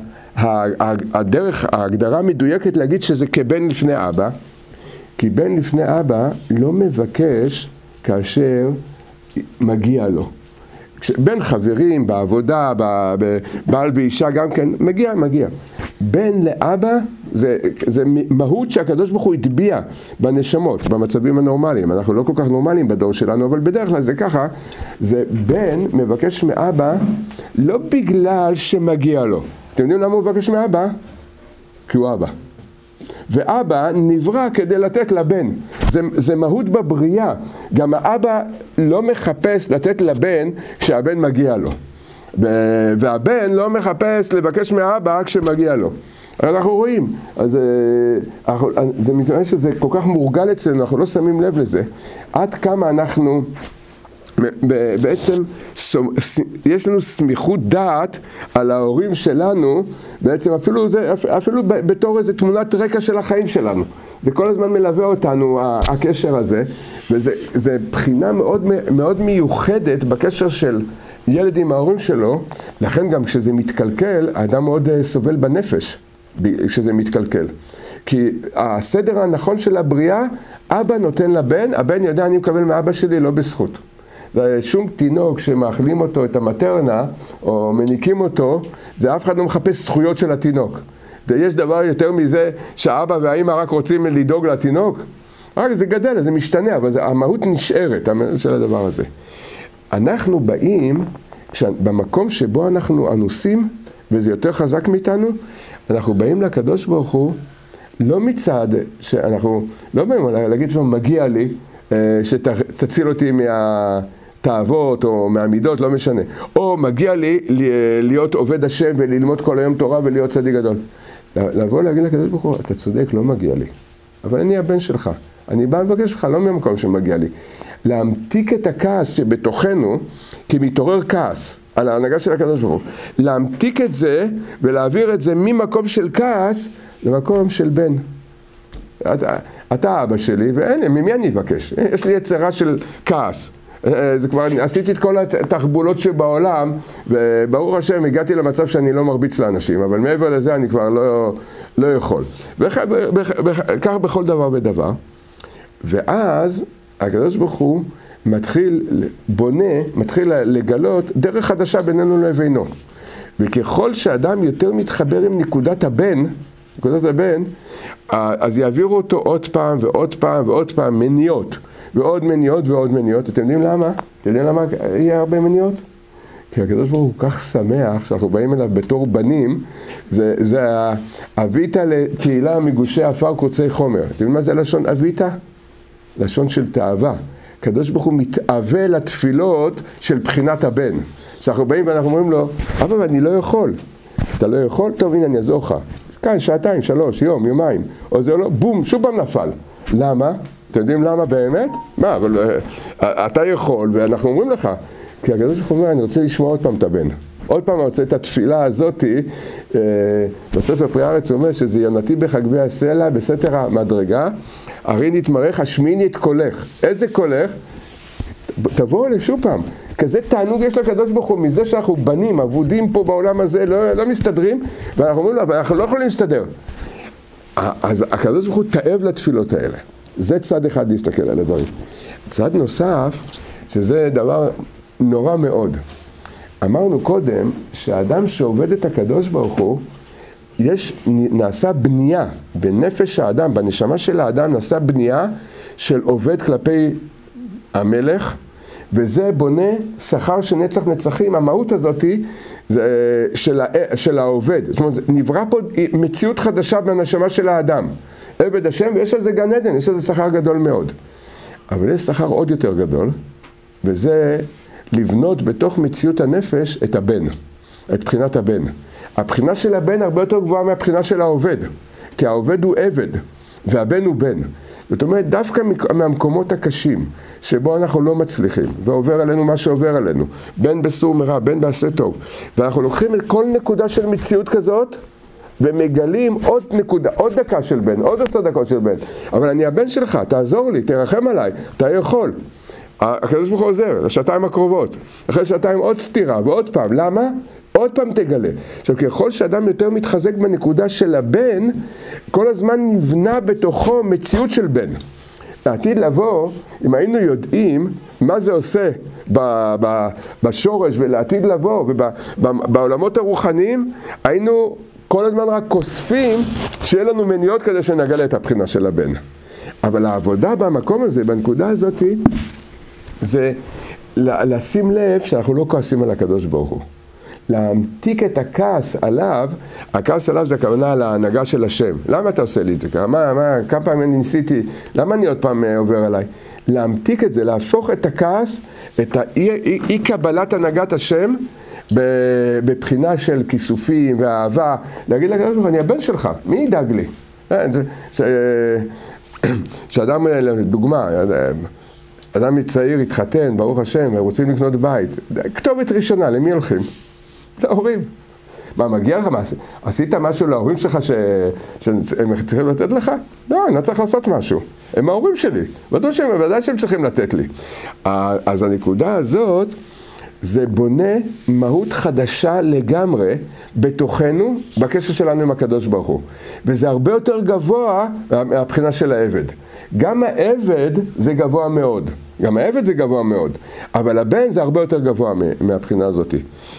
S1: ההגדרה המדויקת להגיד שזה כבן לפני אבא? כי בן לפני אבא לא מבקש כאשר מגיע לו. בין חברים, בעבודה, בעל ואישה גם כן, מגיע. בן לאבא זה מהות שהקדוש ברוך הוא הטביע בנשמות, במצבים הנורמליים. אנחנו לא כל כך נורמליים בדור שלנו, אבל בדרך כלל זה ככה. זה בן מבקש מאבא לא בגלל שמגיע לו. אתם יודעים למה הוא מבקש מאבא? כי הוא אבא. ואבא נברא כדי לתת לבן. זה מהות בבריאה. גם האבא לא מחפש לתת לבן כשהבן מגיע לו. והבן לא מחפש לבקש מהאבא כשמגיע לו. אנחנו רואים, אז זה מתנהל שזה כל כך מורגל אצלנו, אנחנו לא שמים לב לזה. עד כמה אנחנו בעצם יש לנו סמיכות דעת על ההורים שלנו, בעצם אפילו בתור איזו תמונת רקע של החיים שלנו. זה כל הזמן מלווה אותנו, הקשר הזה, וזה בחינה מאוד, מאוד מיוחדת בקשר של ילד עם ההורים שלו, לכן גם כשזה מתקלקל, האדם מאוד סובל בנפש, כשזה מתקלקל. כי הסדר הנכון של הבריאה, אבא נותן לבן, הבן יודע אני מקבל מאבא שלי לא בזכות. זה שום תינוק שמאכלים אותו את המטרנה, או מניקים אותו, זה אף אחד לא מחפש זכויות של התינוק. ויש דבר יותר מזה שהאבא והאמא רק רוצים לדאוג לתינוק? רק זה גדל, זה משתנה, אבל המהות נשארת, המהות של הדבר הזה. אנחנו באים, במקום שבו אנחנו אנוסים, וזה יותר חזק מאיתנו, אנחנו באים לקדוש ברוך הוא, לא מצד שאנחנו, לא באים להגיד שלנו, מגיע לי, שתציל אותי מהתאוות או מהמידות, לא משנה. או מגיע לי להיות עובד השם וללמוד כל היום תורה ולהיות צדיק גדול. לבוא להגיד לקדוש ברוך הוא, אתה צודק, לא מגיע לי. אבל אני הבן שלך. אני בא לבקש לך, לא מהמקום שמגיע לי. להמתיק את הכעס שבתוכנו, כי מתעורר כעס על ההנהגה של הקדוש ברוך הוא. להמתיק את זה ולהעביר את זה ממקום של כעס למקום של בן. אתה אבא שלי, ואין, ממי אני אבקש? יש לי יצרה של כעס. זה כבר, עשיתי את כל התחבולות שבעולם, וברוך השם, הגעתי למצב שאני לא מרביץ לאנשים, אבל מעבר לזה אני כבר לא יכול. וכך בכל דבר ודבר. ואז הקדוש ברוך הוא מתחיל לגלות דרך חדשה בינינו לבינו. וככל שאדם יותר מתחבר עם נקודת הבן, אז יעבירו אותו עוד פעם ועוד פעם ועוד פעם מניות, ועוד מניות ועוד מניות. אתם יודעים למה? אתם יודעים למה יהיה הרבה מניות? כי הקדוש ברוך הוא כך שמח שאנחנו באים אליו בתור בנים, זה אביתה לקהילה מגושי עפר קוצי חומר. אתם יודעים מה זה לשון אביתה? לשון של תאווה. הקדוש ברוך הוא מתאווה לתפילות של בחינת הבן. שאנחנו באים ואנחנו אומרים לו, אבל אני לא יכול. אתה לא יכול? טוב, הנה אני אעזור לך. כאן, שעתיים, 3, יום, יומיים. או זה לא, בום, שוב פעם נפל. למה? אתם יודעים למה באמת? מה, אבל אתה יכול, ואנחנו אומרים לך. כי הקדוש ברוך הוא אומר, אני רוצה לשמוע עוד פעם את הבן. עוד פעם אני רוצה את התפילה הזאת, בספר פרי הארץ הוא אומר שזה יונתי בחגבי הסלע, בסתר המדרגה, הרי נתמרך, השמיני את קולך. איזה קולך? תבואו לשוב פעם. כזה תענוג יש לקדוש ברוך הוא, מזה שאנחנו בנים, עבודים פה בעולם הזה, לא מסתדרים, ואנחנו אומרים לו, אבל אנחנו לא יכולים להסתדר. אז הקדוש ברוך הוא תאב לתפילות האלה. זה צד אחד להסתכל על הדברים. צד נוסף, שזה דבר נורא מאוד. אמרנו קודם, שהאדם שעובד את הקדוש ברוך הוא, נעשה בנייה, בנפש האדם, בנשמה של האדם, נעשה בנייה של עובד כלפי המלך, וזה בונה שכר של נצח נצחים. המהות הזאת של העובד. זאת אומרת, נברא פה מציאות חדשה בנשמה של האדם. עבד השם, ויש לזה גן עדן, יש לזה שכר גדול מאוד. אבל יש שכר עוד יותר גדול, וזה לבנות בתוך מציאות הנפש את הבן, את בחינת הבן. הבחינה של הבן הרבה יותר גבוהה מהבחינה של העובד, כי העובד הוא עבד, והבן הוא בן. זאת אומרת, דווקא מהמקומות הקשים, שבו אנחנו לא מצליחים, ועובר עלינו מה שעובר עלינו, בין בסור מרע, בין בעשה טוב, ואנחנו לוקחים את כל נקודה של מציאות כזאת, ומגלים עוד נקודה, עוד דקה של בן, עוד 10 דקות של בן. אבל אני הבן שלך, תעזור לי, תרחם עליי, אתה יכול. הקדוש ברוך הוא עוזר, לשעתיים הקרובות. אחרי שעתיים עוד סתירה, ועוד פעם. למה? עוד פעם תגלה. עכשיו, ככל שאדם יותר מתחזק בנקודה של הבן, כל הזמן נבנה בתוכו מציאות של בן. לעתיד לבוא, אם היינו יודעים מה זה עושה בשורש ולעתיד לבוא ובעולמות הרוחניים, היינו כל הזמן רק כוספים שיהיה לנו מניות כדי שנגלה את הבחינה של הבן. אבל העבודה במקום הזה, בנקודה הזאת, זה לשים לב שאנחנו לא כועסים על הקדוש ברוך הוא. להמתיק את הכעס עליו, הכעס עליו זה הכוונה על ההנהגה של השם. למה אתה עושה לי את זה? כמה פעמים אני ניסיתי, למה אני עוד פעם עובר עליי? להמתיק את זה, להפוך את הכעס, את אי קבלת הנהגת השם, בבחינה של כיסופים ואהבה, להגיד לקדוש ברוך הוא, אני הבן שלך, מי ידאג לי? שאדם, דוגמה, אדם צעיר התחתן, ברוך השם, רוצים לקנות בית, כתובת ראשונה, למי הולכים? להורים. מה, מגיע לך? עשית משהו להורים שלך שהם צריכים לתת לך? לא, אני לא צריך לעשות משהו. הם ההורים שלי, ודאי שהם צריכים לתת לי. אז הנקודה הזאת, זה בונה מהות חדשה לגמרי בתוכנו, בקשר שלנו עם הקדוש ברוך הוא. וזה הרבה יותר גבוה מהבחינה של העבד. גם העבד זה גבוה מאוד. גם העבד זה גבוה מאוד. אבל הבן זה הרבה יותר גבוה מהבחינה הזאת.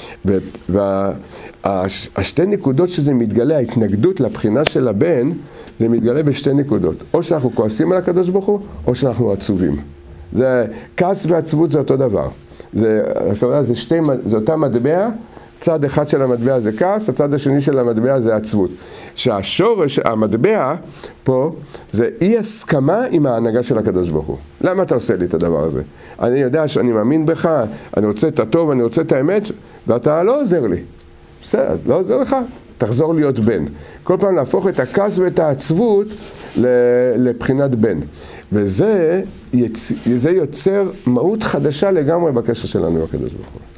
S1: והשתי נקודות שזה מתגלה, ההתנגדות לבחינה של הבן, זה מתגלה בשתי נקודות. או שאנחנו כועסים על הקדוש ברוך הוא, או שאנחנו עצובים. זה, כעס ועצבות זה אותו דבר. זה אותה מטבע, צד אחד של המטבע זה כעס, הצד השני של המטבע זה עצבות. שהשורש, המטבע פה, זה אי הסכמה עם ההנהגה של הקדוש ברוך הוא. למה אתה עושה לי את הדבר הזה? אני יודע שאני מאמין בך, אני רוצה את הטוב, אני רוצה את האמת, ואתה לא עוזר לי. בסדר, לא עוזר לך, תחזור להיות בן. כל פעם להפוך את הכעס ואת העצבות לבחינת בן. וזה יוצר מהות חדשה לגמרי בקשר שלנו עם הקדוש ברוך הוא.